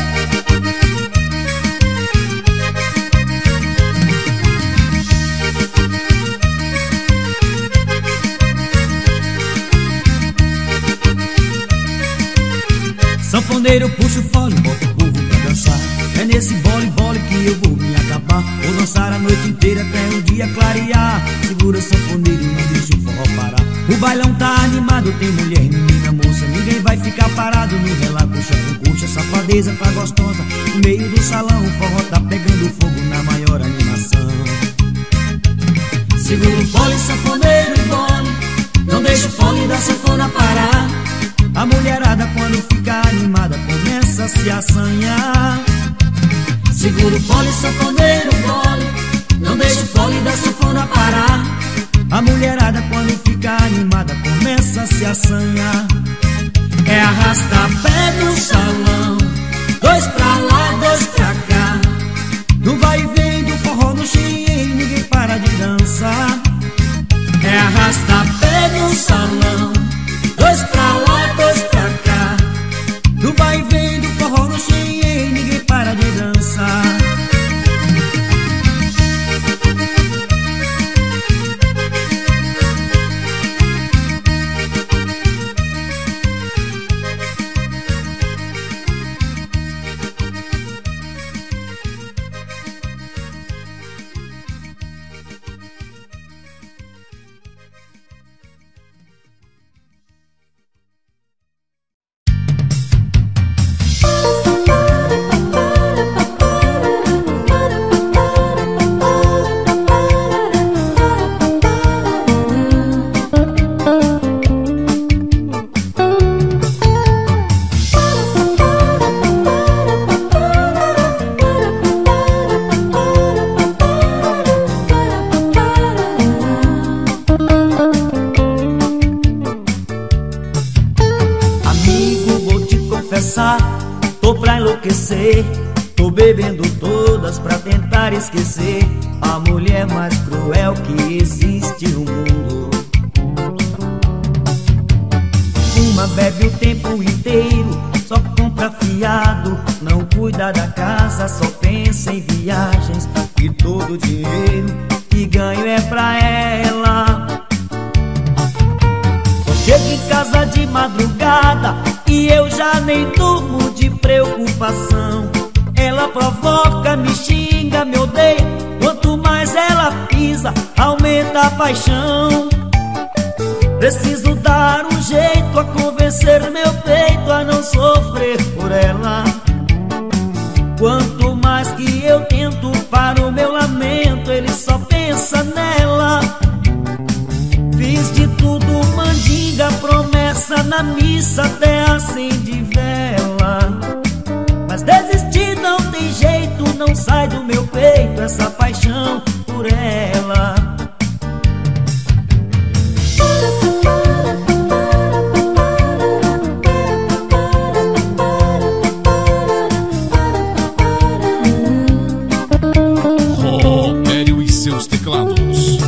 Sanfoneiro puxa o fole, bota o povo pra dançar. É nesse vole-vole que eu vou me acabar. Vou dançar a noite inteira até o dia clarear. Segura o sanfoneiro e não deixa o forró parar. O bailão tá animado, tem mulher, menina, moça. Ninguém vai ficar parado no relacuxa com coxa. Safadeza tá gostosa, no meio do salão. O forró tá pegando fogo na maior animação. Segura o fole, sanfoneiro e bole, não deixa o fole da sanfona parar. A mulherada quando fica animada começa a se assanhar. Segura o fole, sanfoneiro e bole, não deixa o fole da sanfona parar. A mulherada quando fica animada começa a se assanhar. É arrasta-pé no salão, dois pra lá, dois pra cá. No vai e vem do forró no Xinhém, ninguém para de dançar. É arrasta-pé no salão, dois pra lá, dois pra cá. No vai e vem do forró no Xinhém, ninguém para de dançar. Tô pra enlouquecer, tô bebendo todas pra tentar esquecer a mulher mais cruel que existe no mundo. Uma bebe o tempo inteiro, só compra fiado, não cuida da casa, só pensa em viagens. E todo o dinheiro que ganho é pra ela. Só chego em casa de madrugada e eu já nem durmo de preocupação. Ela provoca, me xinga, me odeia. Quanto mais ela pisa, aumenta a paixão. Preciso dar um jeito a convencer meu peito a não sofrer por ela. Quanto mais que eu tento para o meu lamento, ele só pensa nela. Fiz de tudo, mandinga, promessa na missa, até acende vela. Mas desistir não tem jeito, não sai do meu peito essa paixão por ela. Robério e seus teclados.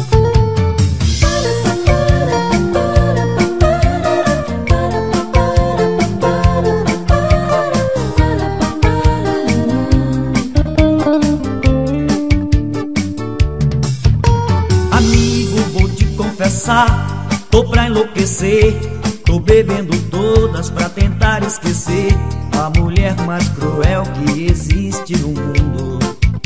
Tô pra enlouquecer, tô bebendo todas pra tentar esquecer a mulher mais cruel que existe no mundo.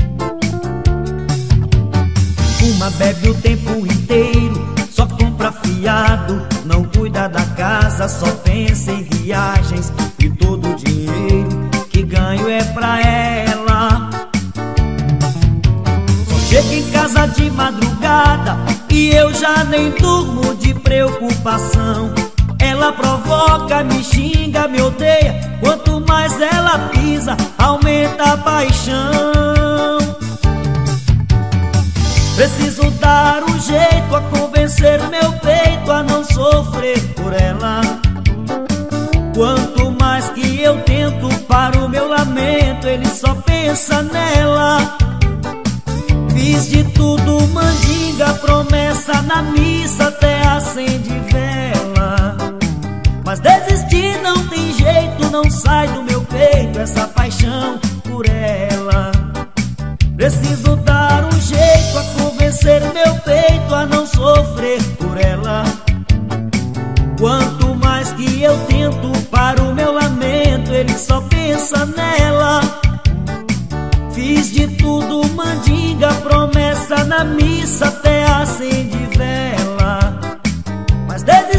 Uma bebe o tempo inteiro, só compra fiado, não cuida da casa, só pensa em viagens. E todo o dinheiro que ganho é pra ela. Só chego em casa de madrugada e eu já nem durmo de preocupação. Ela provoca, me xinga, me odeia. Quanto mais ela pisa, aumenta a paixão. Preciso dar um jeito a convencer meu peito a não sofrer por ela. Quanto mais que eu tento para o meu lamento, ele só pensa nela. Fiz de tudo, mandinga, promessa na missa, até acende vela. Mas desistir não tem jeito, não sai do meu peito essa paixão por ela. Preciso dar um jeito a convencer meu peito a não sofrer por ela. Quanto mais que eu tento para o meu lamento, ele só pensa nela. Fiz de tudo, mandinga, promessa na missa, até acende vela. Mas desde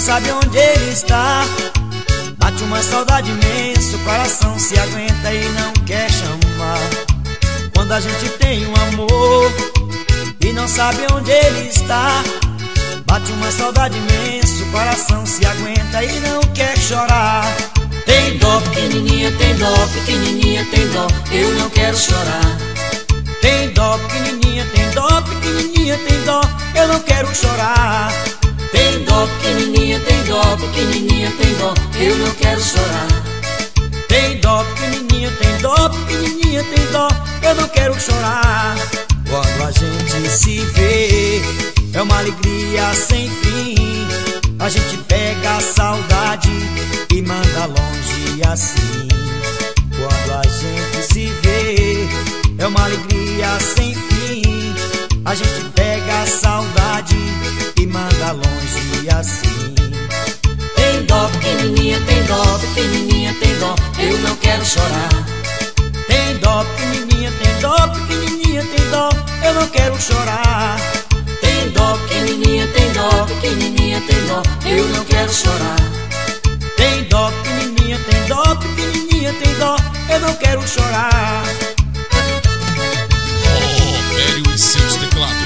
sabe onde ele está. Bate uma saudade imensa, o coração se aguenta e não quer chamar. Quando a gente tem um amor e não sabe onde ele está, bate uma saudade imensa, o coração se aguenta e não quer chorar. Tem dó, pequenininha, tem dó, pequenininha, tem dó, eu não quero chorar. Tem dó, pequenininha, tem dó, pequenininha, tem dó, eu não quero chorar. Tem dó, pequenininha, tem dó, pequenininha, tem dó, eu não quero chorar. Tem dó, pequenininha, tem dó, pequenininha, tem dó, eu não quero chorar. Quando a gente se vê, é uma alegria sem fim. A gente pega a saudade e manda longe assim. Quando a gente se vê, é uma alegria sem fim. A gente pega a saudade e manda longe assim. Tem dó, pequenininha, tem dó, pequenininha, tem dó, eu não quero chorar. Tem dó, pequenininha, tem dó, pequenininha, tem dó, eu não quero chorar. Tem dó, pequenininha, tem dó, pequenininha, tem dó, eu não quero chorar. Tem dó, pequenininha, tem dó, pequenininha, tem dó, eu não quero chorar. Robério e seus teclados.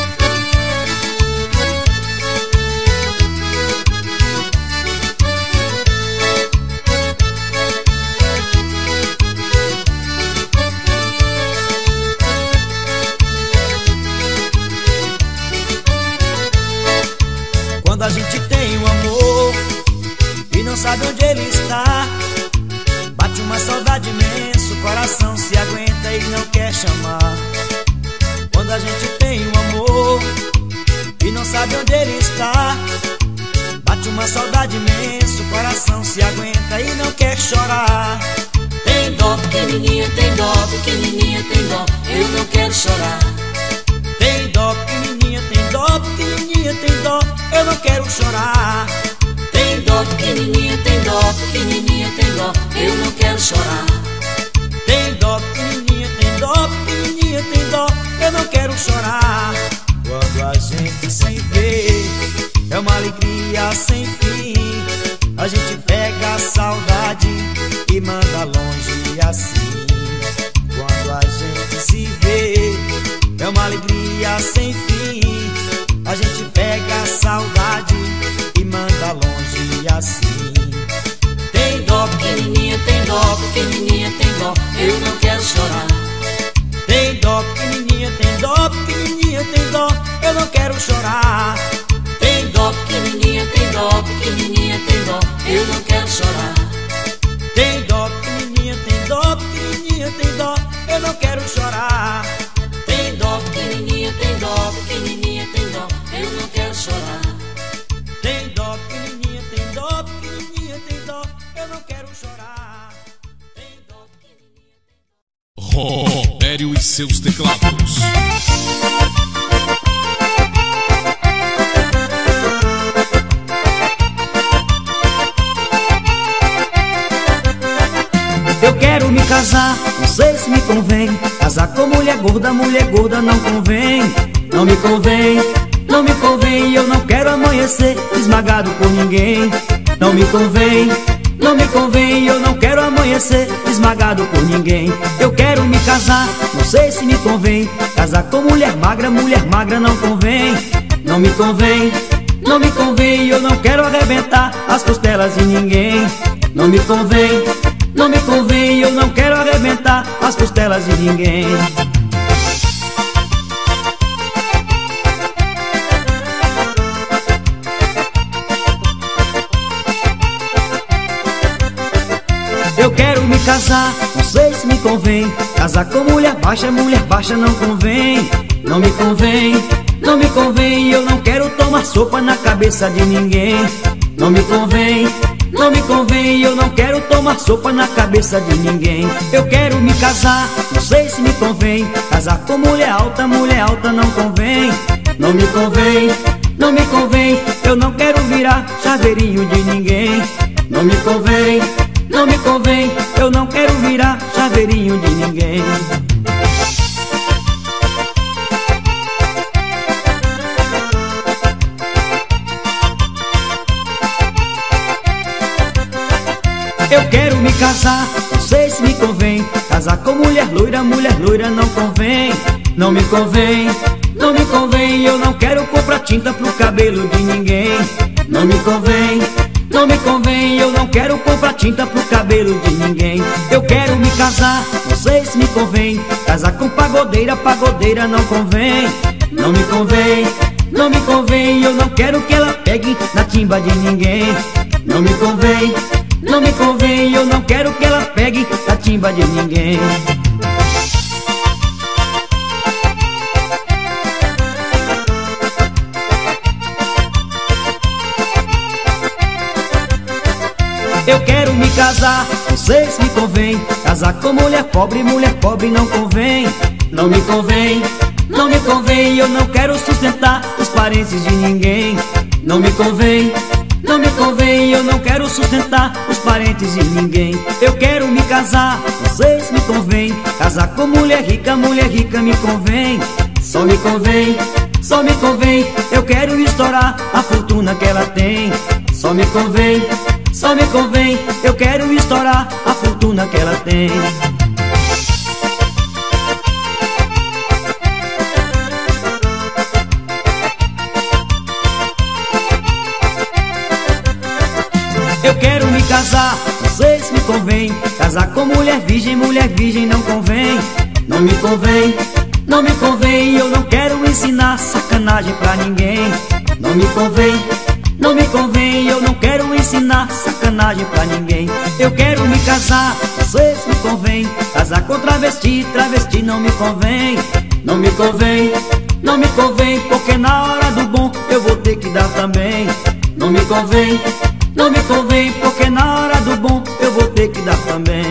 Quando a gente tem um amor e não sabe onde ele está, bate uma saudade imensa, o coração se aguenta e não quer chamar. Quando a gente tem um amor e não sabe onde ele está, bate uma saudade imensa, o coração se aguenta e não quer chorar. Tem dó, pequenininha, tem dó, pequenininha, tem dó, eu não quero chorar. Tem dó, pequenininha, tem dó, pequenininha, tem dó, eu não quero chorar. Tem dó, pequenininha, tem dó, pequenininha, tem dó, eu não quero chorar. Tem dó, pequenininha, tem dó, pequenininha, tem dó, eu não quero chorar. Quando a gente se vê, é uma alegria sem fim. A gente pega a saudade e manda longe assim. Quando a gente se vê, é uma alegria sem fim. A gente pega a saudade e manda longe assim. Tem dó, pequenininha, tem dó, pequenininha, tem dó, eu não quero chorar. Tem dó, pequenininha, tem dó, pequenininha, tem dó, eu não quero chorar. Tem dó, pequenininha, tem dó, pequenininha, tem dó, eu não quero chorar. Tem dó, pequenininha, tem dó, pequenininha, tem dó, eu não quero chorar. Tem dó, pequenininha, tem dó, pequenininha, tem dó, eu não quero chorar. Tem dó, pequenininha, tem dó, pequenininha, tem dó, eu não quero chorar. Tem dó, pequenininha. Robério e seus teclados. Eu quero me casar, não sei se me convém. Casar com mulher gorda, mulher gorda não convém. Não me convém, não me convém. Eu não quero amanhecer esmagado por ninguém. Não me convém, não me convém. Eu não quero amanhecer esmagado por ninguém. Eu quero me casar, não sei se me convém. Casar com mulher magra, mulher magra não convém. Não me convém, não me convém. Eu não quero arrebentar as costelas de ninguém. Não me convém, não me convém, eu não quero arrebentar as costelas de ninguém. Eu quero me casar, não sei se me convém. Casar com mulher baixa, mulher baixa não convém. Não me convém, não me convém. Eu não quero tomar sopa na cabeça de ninguém. Não me convém, não me convém. Eu não quero tomar sopa na cabeça de ninguém. Eu quero me casar, não sei se me convém. Casar com mulher alta, mulher alta não convém. Não me convém, não me convém. Eu não quero virar chaveirinho de ninguém. Não me convém, não me convém. Eu não quero virar chaveirinho de ninguém. casar, não sei se me convém. Casar com mulher loira, mulher loira não convém. Não me convém, não me convém. Eu não quero comprar tinta pro cabelo de ninguém. Não me convém, não me convém. Eu não quero comprar tinta pro cabelo de ninguém. Eu quero me casar, não sei se me convém. Casar com pagodeira, pagodeira não convém. Não me convém, não me convém. Eu não quero que ela pegue na timba de ninguém. Não me convém, não me convém. Eu não quero que ela pegue na timba de ninguém. Eu quero me casar, não sei se me convém. Casar com mulher pobre, mulher pobre não convém. Não me convém, não me convém. Eu não quero sustentar os parentes de ninguém. Não me convém, não me convém. Eu não quero sustentar os parentes de ninguém. Eu quero me casar, não sei se me convém. Casar com mulher rica, mulher rica me convém. Só me convém, só me convém. Eu quero estourar a fortuna que ela tem. Só me convém, só me convém. Eu quero estourar a fortuna que ela tem. Eu quero me casar, não sei se me convém. Casar com mulher virgem, mulher virgem não convém. Não me convém, não me convém. Eu não quero ensinar sacanagem pra ninguém. Não me convém, não me convém. Eu não quero ensinar sacanagem pra ninguém. Eu quero me casar, não sei se me convém. Casar com travesti, travesti não me convém. Não me convém, não me convém. Porque na hora do bom eu vou ter que dar também. Não me convém, não me convém. Porque na hora do bom eu vou ter que dar também.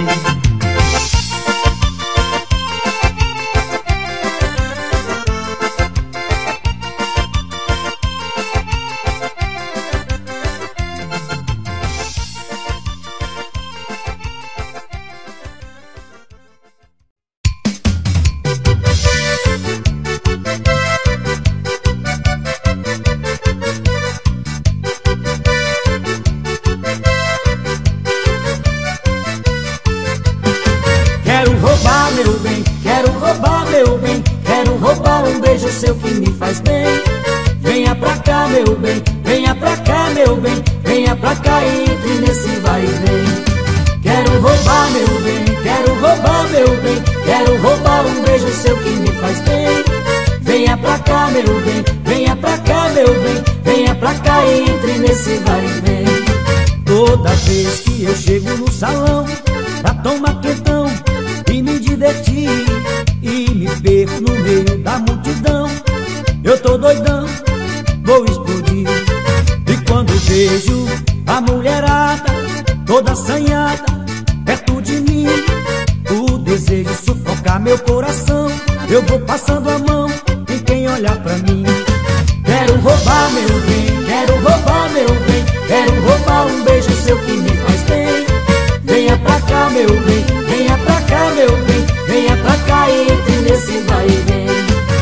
Seu que me faz bem. Venha pra cá, meu bem, venha pra cá, meu bem. Venha pra cá e entre nesse vai e vem. Quero roubar, meu bem, quero roubar, meu bem. Quero roubar um beijo seu que me faz bem. Venha pra cá, meu bem, venha pra cá, meu bem. Venha pra cá e entre nesse vai e vem. Toda vez que eu chego no salão pra tomar quentão e me divertir, e me perco no meio da multidão, eu tô doidão, vou explodir. E quando vejo a mulherada toda assanhada perto de mim, o desejo sufocar meu coração. Eu vou passando a mão em quem olhar pra mim. Quero roubar, meu bem, quero roubar, meu bem. Quero roubar um beijo seu que me faz bem. Venha pra cá, meu bem, venha pra cá, meu bem. Venha pra cá e entre nesse vai e vem.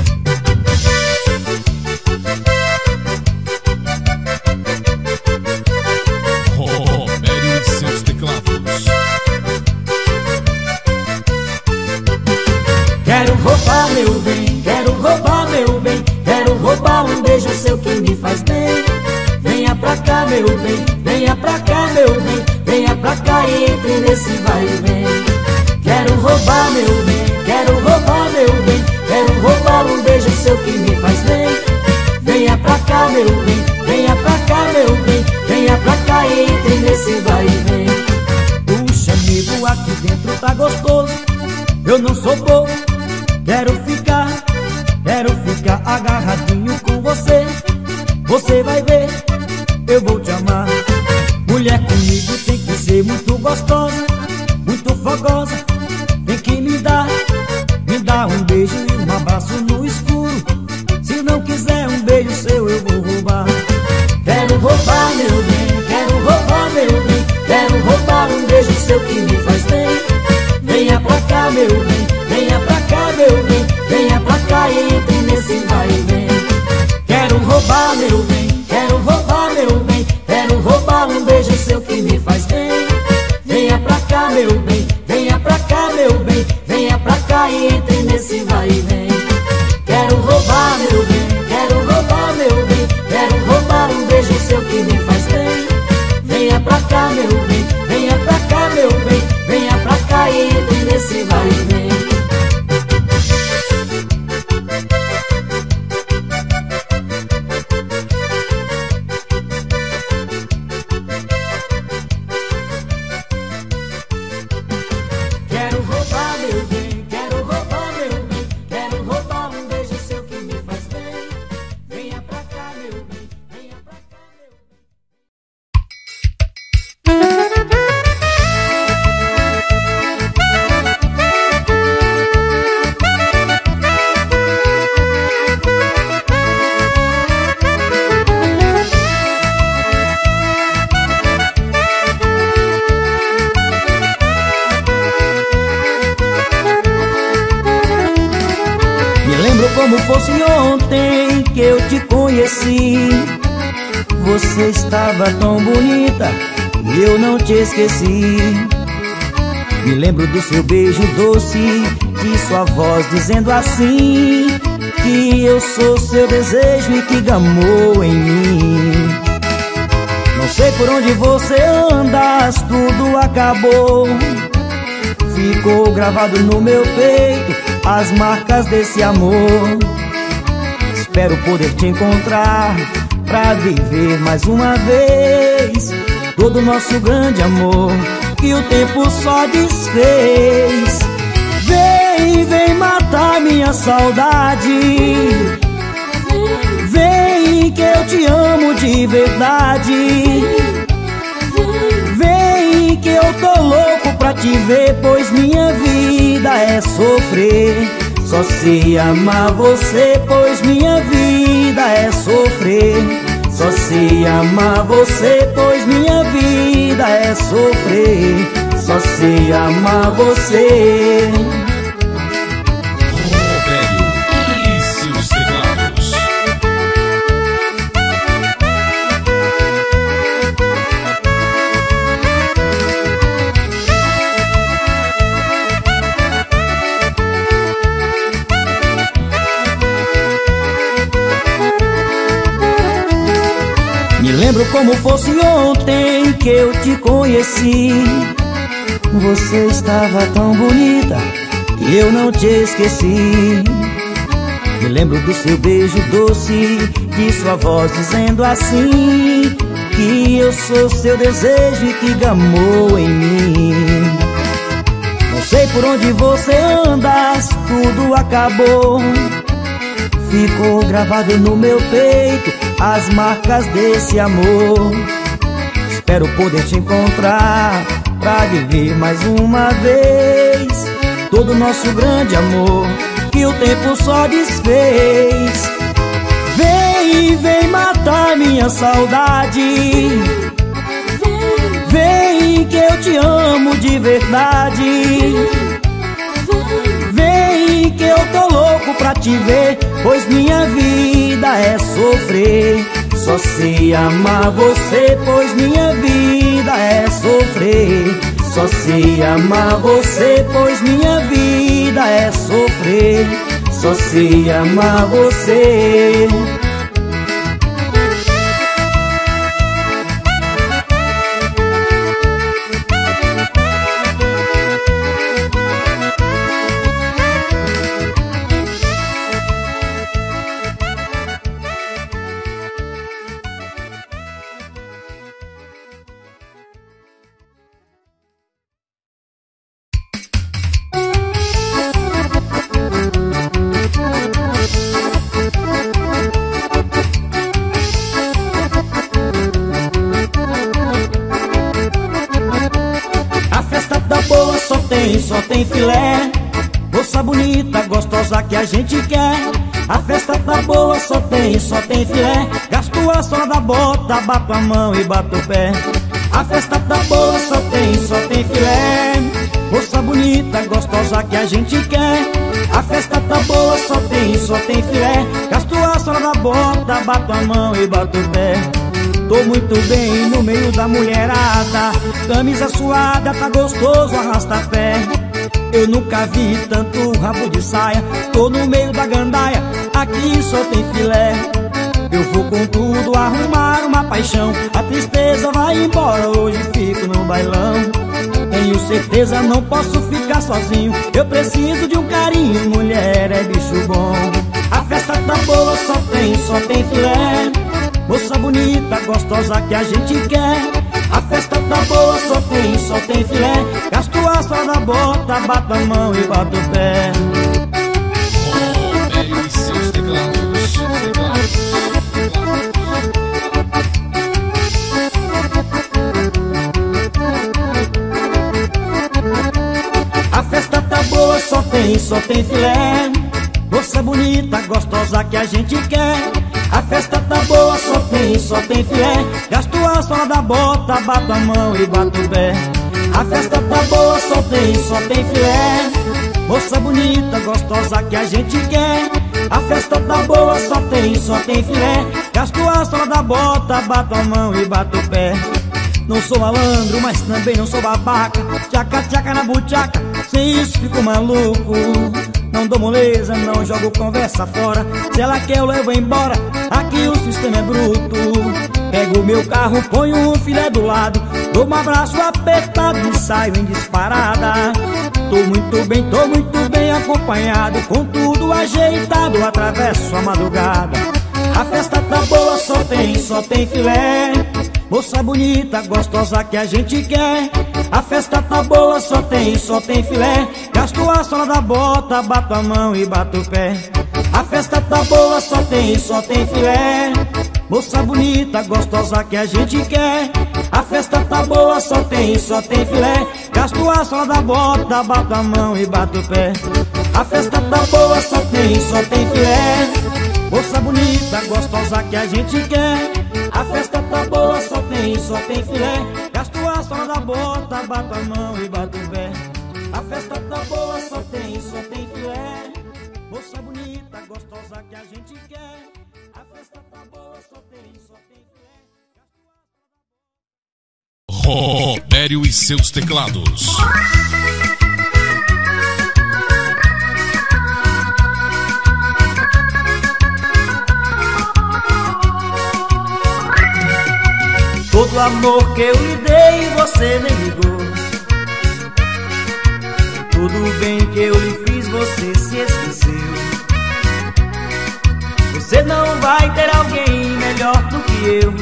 Romério e seus teclados. Quero roubar, meu bem, quero roubar, meu bem. Quero roubar um beijo seu que me faz bem. Venha pra cá, meu bem, venha pra cá, meu bem. Venha pra cá e entre nesse vai e vem. Quero roubar, meu bem, quero roubar, meu bem. Quero roubar um beijo seu que me faz bem. Venha pra cá, meu bem, venha pra cá, meu bem. Venha pra cá e entre nesse vai e vem. Puxa, amigo, aqui dentro tá gostoso. Eu não sou bobo, quero ficar, quero ficar agarradinho com você. Você vai ver, eu vou te amar. Mulher comigo tem que ser muito gostosa, muito fogosa. Tem que me dar, me dar um beijo e um abraço no escuro. Se não quiser um beijo seu eu vou roubar. Quero roubar, meu bem, quero roubar, meu bem. Quero roubar um beijo seu que me faz bem. Venha pra cá, meu bem, venha pra cá, meu bem. Venha pra cá e entre nesse vai e vem. Quero roubar, meu bem, quero roubar, meu bem. Quero roubar um beijo seu que me faz bem. Venha pra cá, meu roubar meu bem, quero roubar meu bem, quero roubar um beijo seu que me faz bem. Venha pra cá meu bem, venha pra cá meu bem, venha pra cá e entre nesse vai e vem. Quero roubar meu bem, quero roubar meu bem, quero roubar um beijo seu que me faz bem. Venha pra cá meu bem, venha pra cá meu bem. Como fosse ontem que eu te conheci, você estava tão bonita e eu não te esqueci. Me lembro do seu beijo doce, de sua voz dizendo assim, que eu sou seu desejo e que gamou em mim. Não sei por onde você andas, tudo acabou. Ficou gravado no meu peito as marcas desse amor. Espero poder te encontrar pra viver mais uma vez todo o nosso grande amor que o tempo só desfez. Vem, vem matar minha saudade, vem que eu te amo de verdade. Vem que eu tô louco pra te ver, pois minha vida é sofrer. Só sei amar você, pois minha vida é sofrer. Só sei amar você, pois minha vida é sofrer. Só sei amar você. Me lembro como fosse ontem que eu te conheci. Você estava tão bonita e eu não te esqueci. Me lembro do seu beijo doce, de sua voz dizendo assim, que eu sou seu desejo e que gamou em mim. Não sei por onde você andas, tudo acabou. Ficou gravado no meu peito as marcas desse amor. Espero poder te encontrar pra viver mais uma vez todo o nosso grande amor que o tempo só desfez. Vem, vem matar minha saudade, vem que eu te amo de verdade. Vem que eu tô louco pra te ver, pois minha vida é sofrer. Só sei amar você, pois minha vida é sofrer. Só sei amar você, pois minha vida é sofrer. Só sei amar você. Só tem filé, moça bonita, gostosa que a gente quer. A festa tá boa, só tem, só tem filé. Gasto a sola da bota, bato a mão e bato o pé. A festa tá boa, só tem, só tem filé. Moça bonita, gostosa que a gente quer. A festa tá boa, só tem, só tem filé. Gasto a sola da bota, bato a mão e bato o pé. Tô muito bem no meio da mulherada, camisa suada, tá gostoso, arrasta pé. Eu nunca vi tanto rabo de saia, tô no meio da gandaia, aqui só tem filé. Eu vou com tudo arrumar uma paixão, a tristeza vai embora, hoje fico no bailão. Tenho certeza, não posso ficar sozinho, eu preciso de um carinho, mulher é bicho bom. A festa tá boa, só tem, só tem filé. Moça bonita, gostosa que a gente quer. A festa tá boa, só tem, só tem filé. Gasto a só da bota, bato a mão e bato o pé. Rodeio e seus teclados, teclados. A festa tá boa, só tem, só tem filé. Moça bonita, gostosa que a gente quer. A festa tá boa, só tem, só tem filé. Gasto a sola da bota, bato a mão e bato o pé. A festa tá boa, só tem, só tem filé. Moça bonita, gostosa que a gente quer. A festa tá boa, só tem, só tem filé. Gasto a sola da bota, bato a mão e bato o pé. Não sou malandro, mas também não sou babaca. Tchaca, tchaca na buchaca, sem isso fico maluco. Não dou moleza, não jogo conversa fora. Se ela quer eu levo embora, aqui o sistema é bruto. Pego o meu carro, ponho um filé do lado, dou um abraço apertado e saio em disparada. Tô muito bem, tô muito bem acompanhado, com tudo ajeitado, atravesso a madrugada. A festa tá boa, só tem, só tem filé. Moça bonita, gostosa que a gente quer. A festa tá boa, só tem, só tem filé. Gasto a sola da bota, bato a mão e bato o pé. A festa tá boa, só tem, só tem filé. Moça bonita, gostosa que a gente quer. A festa tá boa, só tem, só tem filé. Gasto a sola da bota, bato a mão e bato o pé. A festa tá boa, só tem, só tem filé. Moça bonita, gostosa que a gente quer. A festa tá boa, só tem, só tem filé. Gasto a sola da bota, bato a mão e bato o pé. A festa tá boa, só tem, só tem filé. Moça bonita, gostosa que a gente quer. A festa tá boa, só tem, só tem filé. Rodério e seus teclados. Todo amor que eu lhe dei, você nem ligou. Tudo bem que eu lhe fiz, você se esqueceu. Você não vai ter alguém melhor do que eu,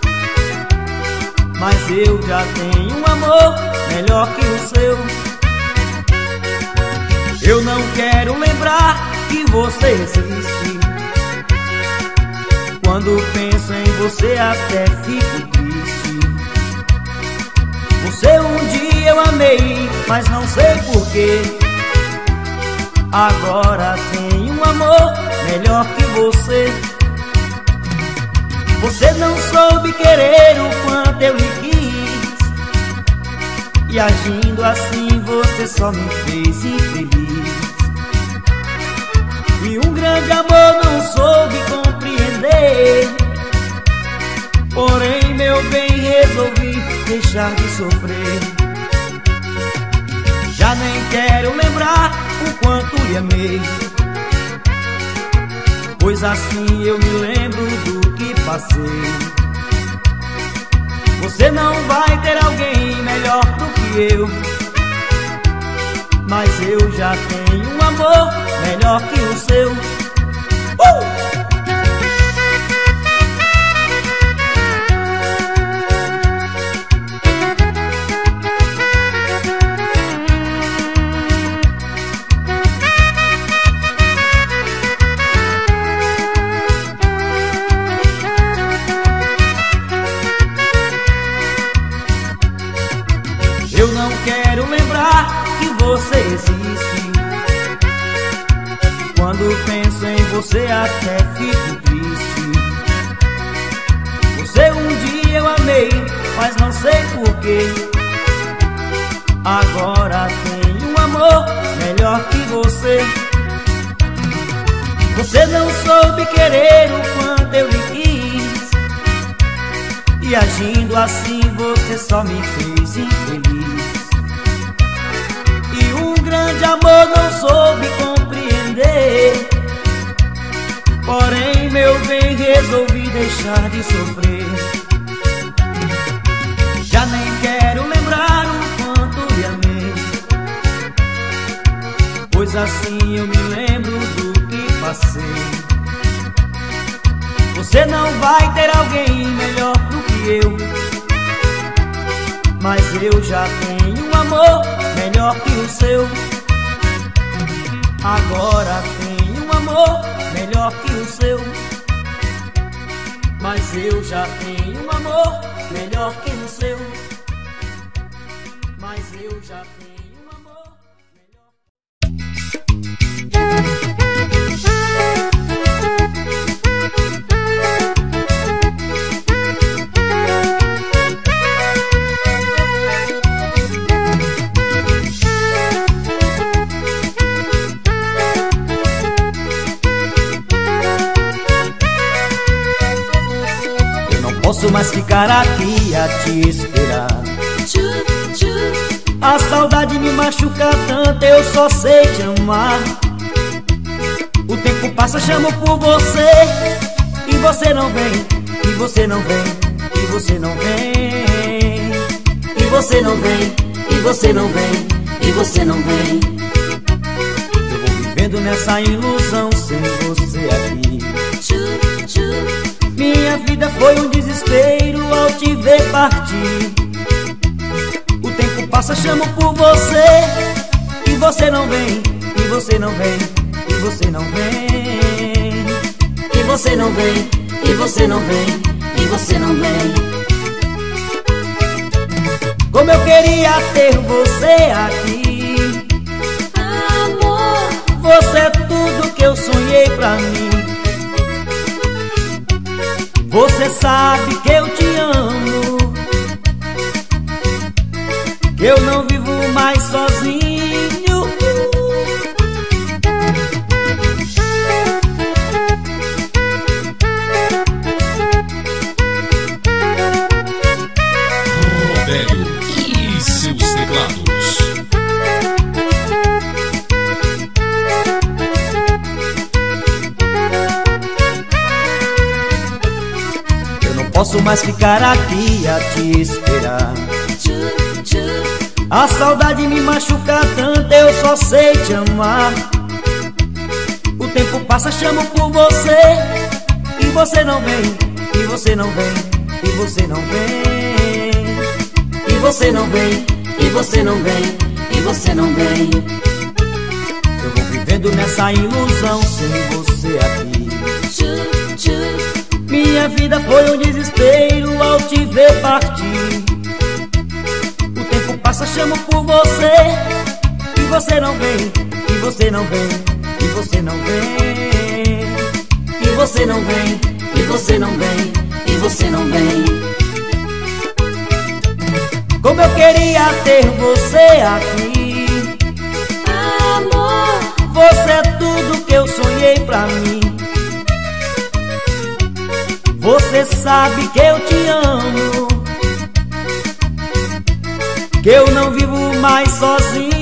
mas eu já tenho um amor melhor que o seu. Eu não quero lembrar que você existe. Quando penso em você até fico triste. Você um dia eu amei, mas não sei porquê. Agora tenho um amor melhor que você. Você não soube querer o quanto eu lhe quis, e agindo assim você só me fez infeliz. E um grande amor não soube compreender. Porém, meu bem, resolvi deixar de sofrer. Já nem quero lembrar o quanto lhe amei, pois assim eu me lembro do que passei. Você não vai ter alguém melhor do que eu, mas eu já tenho um amor melhor que o seu. uh! Eu não quero lembrar que você existe. Quando penso em você até fico triste. Você um dia eu amei, mas não sei porquê. Agora tenho um amor melhor que você. Você não soube querer o quanto eu lhe quis, e agindo assim você só me fez infeliz. E um grande amor não soube compreender. porém, meu bem, resolvi deixar de sofrer. Já nem quero lembrar o quanto lhe amei, pois assim eu me lembro do que passei. Você não vai ter alguém melhor do que eu, mas eu já tenho um amor melhor que o seu. Agora tenho um amor melhor que o seu, mas eu já tenho um amor melhor que o seu. Mas eu já tenho um amor posso mais ficar aqui a te esperar. A saudade me machuca tanto, eu só sei te amar. O tempo passa, chamo por você, e você não vem, e você não vem, e você não vem, e você não vem, e você não vem, e você não vem. Eu vou vivendo nessa ilusão sem você aqui. Minha vida foi um desespero ao te ver partir. O tempo passa, chamo por você, e você não vem, e você não vem, e você não vem, e você não vem, e você não vem, e você não vem. Como eu queria ter você aqui, amor. Você é tudo que eu sonhei pra mim. Você sabe que eu te amo, que eu não vivo mais sozinho. Robério e seus teclados. Posso mais ficar aqui a te esperar. A saudade me machuca tanto, eu só sei te amar. O tempo passa, chamo por você, e você não vem, e você não vem, e você não vem, e você não vem, e você não vem, e você não vem. Eu vou vivendo nessa ilusão sem você aqui. Minha vida foi um desespero ao te ver partir. O tempo passa, chamo por você, e você não vem, e você não vem, e você não vem, e você não vem, e você não vem, e você não vem. Como eu queria ter você aqui, amor. Você é tudo que eu sonhei pra mim. Você sabe que eu te amo, que eu não vivo mais sozinho.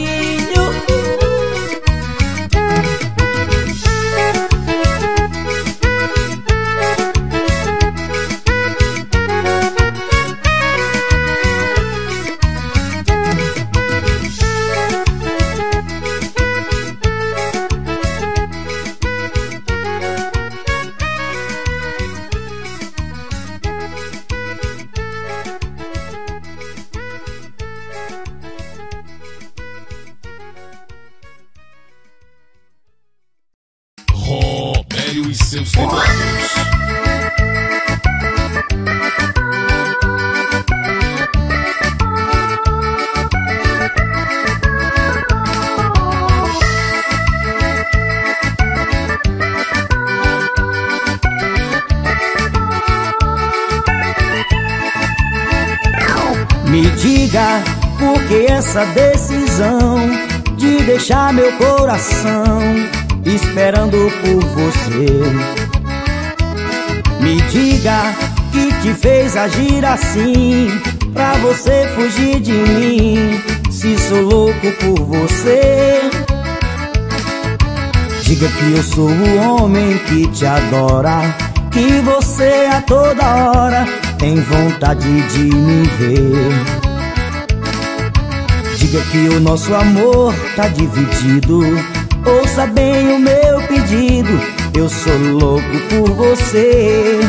Robério e seus teclados. Me diga por que essa decisão de deixar meu coração esperando por você. Me diga que te fez agir assim, pra você fugir de mim, se sou louco por você. Diga que eu sou o homem que te adora, que você a toda hora tem vontade de me ver. Diga que o nosso amor tá dividido, ouça bem o meu pedido, eu sou louco por você.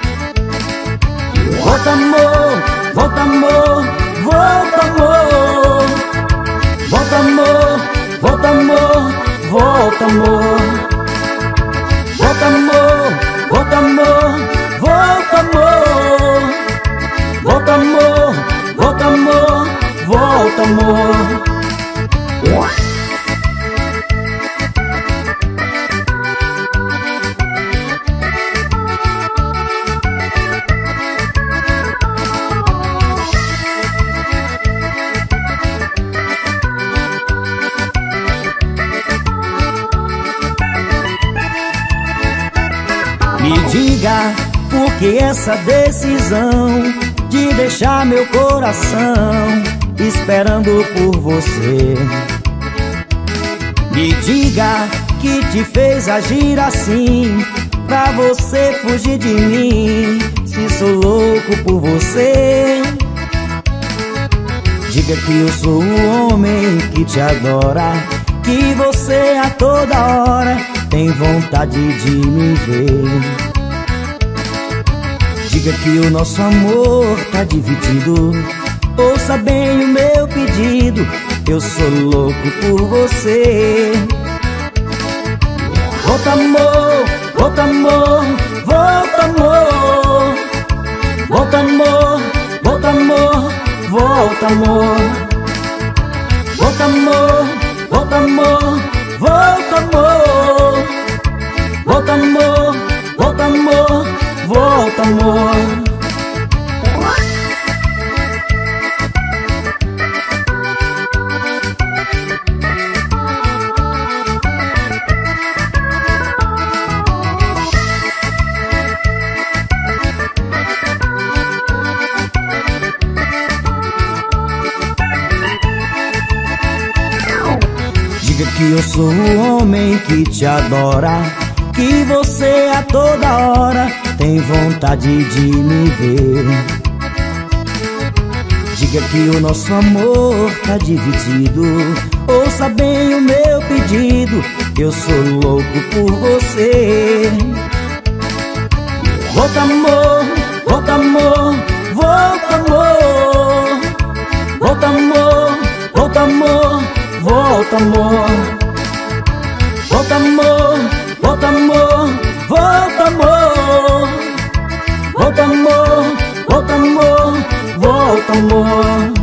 Volta amor, volta amor, volta amor. Volta amor, volta amor, volta amor. Volta amor, volta amor, volta amor. Volta amor, volta amor, volta amor. Me diga por que essa decisão de deixar meu coração esperando por você. Me diga que te fez agir assim, pra você fugir de mim, se sou louco por você. Diga que eu sou o homem que te adora, que você a toda hora tem vontade de me ver. Diga que o nosso amor tá dividido, ouça bem o meu pedido, eu sou louco por você. Volta amor, volta amor, volta amor. Volta amor, volta amor, volta amor. Volta amor, volta amor, volta amor. Volta amor, volta amor, volta amor. Diga que eu sou o homem que te adora, que você a toda hora tem vontade de me ver. Diga que o nosso amor tá dividido, ouça bem o meu pedido, eu sou louco por você. Volta amor, volta amor, volta amor. Volta amor, volta amor, volta amor. Volta amor, volta amor, volta amor. Volta amor, volta amor, volta amor.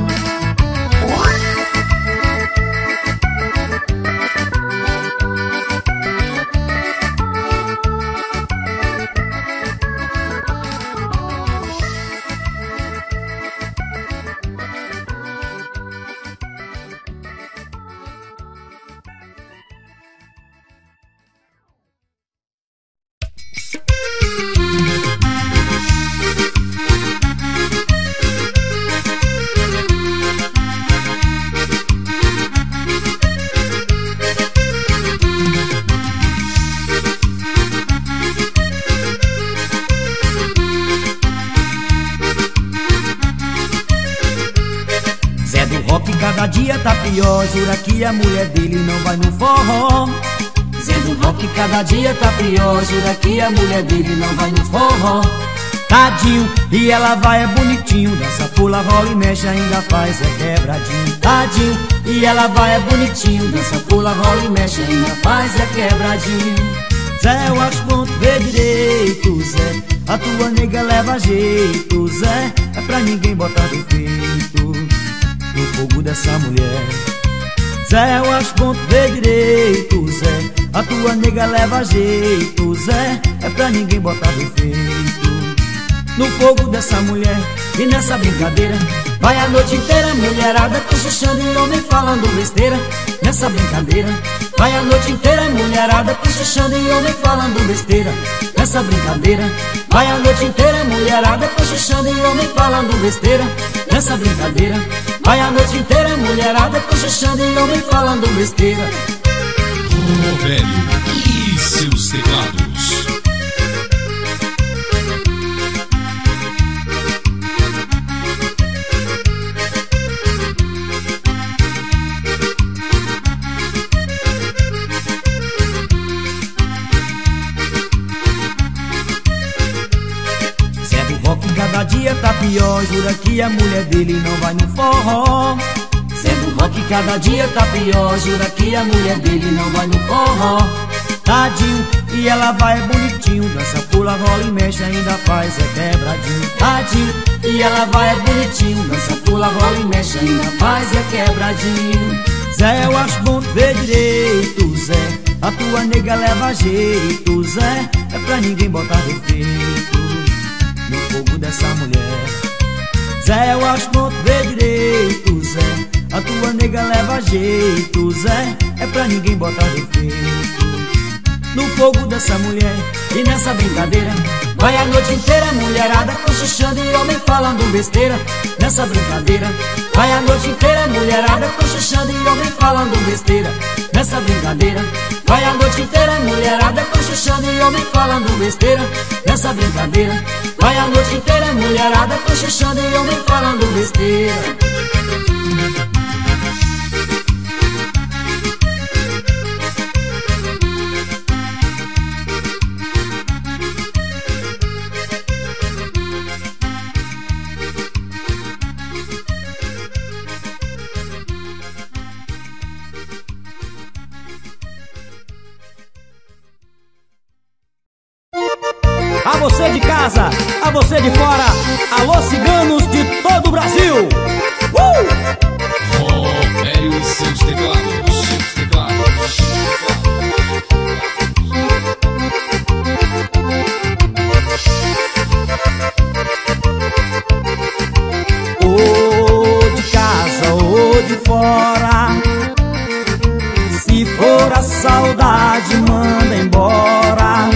Cada dia tá pior, jura que a mulher dele não vai no forró. Zé do Rock cada dia tá pior, jura que a mulher dele não vai no forró. Tadinho, e ela vai é bonitinho, dança, pula, rola e mexe, ainda faz é quebradinho. Tadinho, e ela vai é bonitinho, dança, pula, rola e mexe, ainda faz é quebradinho. Zé, eu acho bom tu ver direito, Zé, a tua nega leva jeito, Zé, é pra ninguém botar defeito no fogo dessa mulher. Zé, eu acho bom tu ver direito, Zé, a tua nega leva jeito, Zé, é pra ninguém botar defeito no fogo dessa mulher. E nessa brincadeira vai a noite inteira, mulherada cochichando e homem falando besteira. Nessa brincadeira vai a noite inteira, mulherada cochichando e homem falando besteira. Nessa brincadeira vai a noite inteira, mulherada cochichando e homem falando besteira. Nessa brincadeira vai a noite inteira, mulherada cochichando e homem falando besteira. Ô velho, seus teclados. Zé do Rock cada dia tá pior, jura que a mulher dele não vai no forró. Zé do Rock cada dia tá pior, jura que a mulher dele não vai no forró. Tadinho, e ela vai bonitinho, dança, pula, rola e mexe, ainda faz é quebradinho. Tadinho, e ela vai bonitinho, dança, pula, rola e mexe, ainda faz é quebradinho. Zé, eu acho bom tu ver direito, Zé, a tua nega leva jeito, Zé, é pra ninguém botar defeito no fogo dessa mulher. Zé, eu acho bom tu ver direito, Zé, a tua nega leva jeito, Zé, é pra ninguém botar defeito no fogo dessa mulher. E nessa brincadeira vai a noite inteira, mulherada cochichando e homem falando besteira. Nessa brincadeira vai a noite inteira, mulherada cochichando e homem falando besteira. Nessa brincadeira vai a noite inteira, mulherada cochichando e homem falando besteira. Nessa brincadeira vai a noite inteira, mulherada cochichando e homem falando besteira. A você de casa, a você de fora, alô ciganos de todo o Brasil. uh! Romério e seus teclados, seus teclados, Ou de casa ou de fora, se for a saudade manda embora.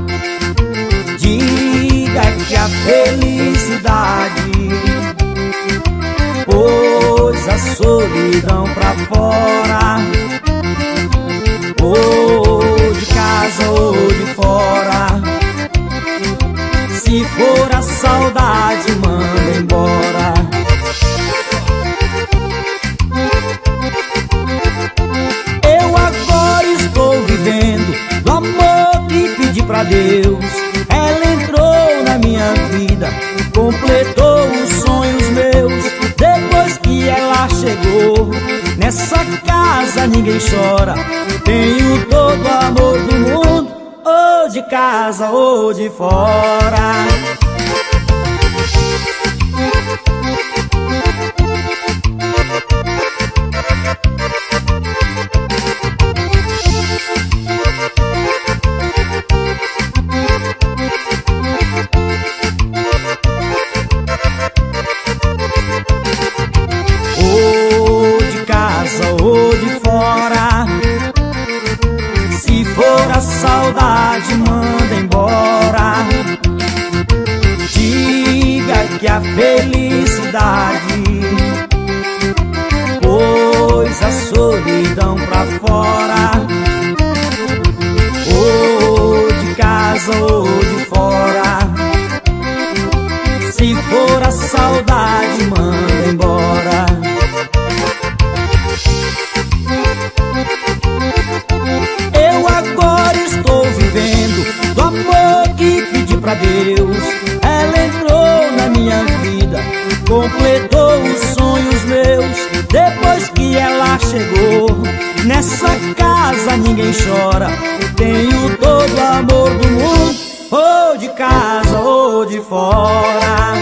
Diga que a felicidade pôs a solidão pra fora. Ou de casa ou de fora, se for a saudade manda embora. Eu agora estou vivendo do amor que pedi pra Deus. Ela entrou na minha vida, completou os sonhos meus. Depois que ela chegou, nessa casa ninguém chora. Tenho todo o amor do mundo, ou de casa ou de fora. Ou de casa ou de fora, se for a saudade manda embora. Diga que a felicidade pôs a solidão pra fora. Ou de casa ou de fora, se for a saudade manda embora. Eu agora estou vivendo do amor que pedi pra Deus. Ela entrou na minha vida, completou os sonhos meus. Depois que ela chegou, nessa casa ninguém chora. Tenho todo o amor do mundo, ou de casa ou de fora.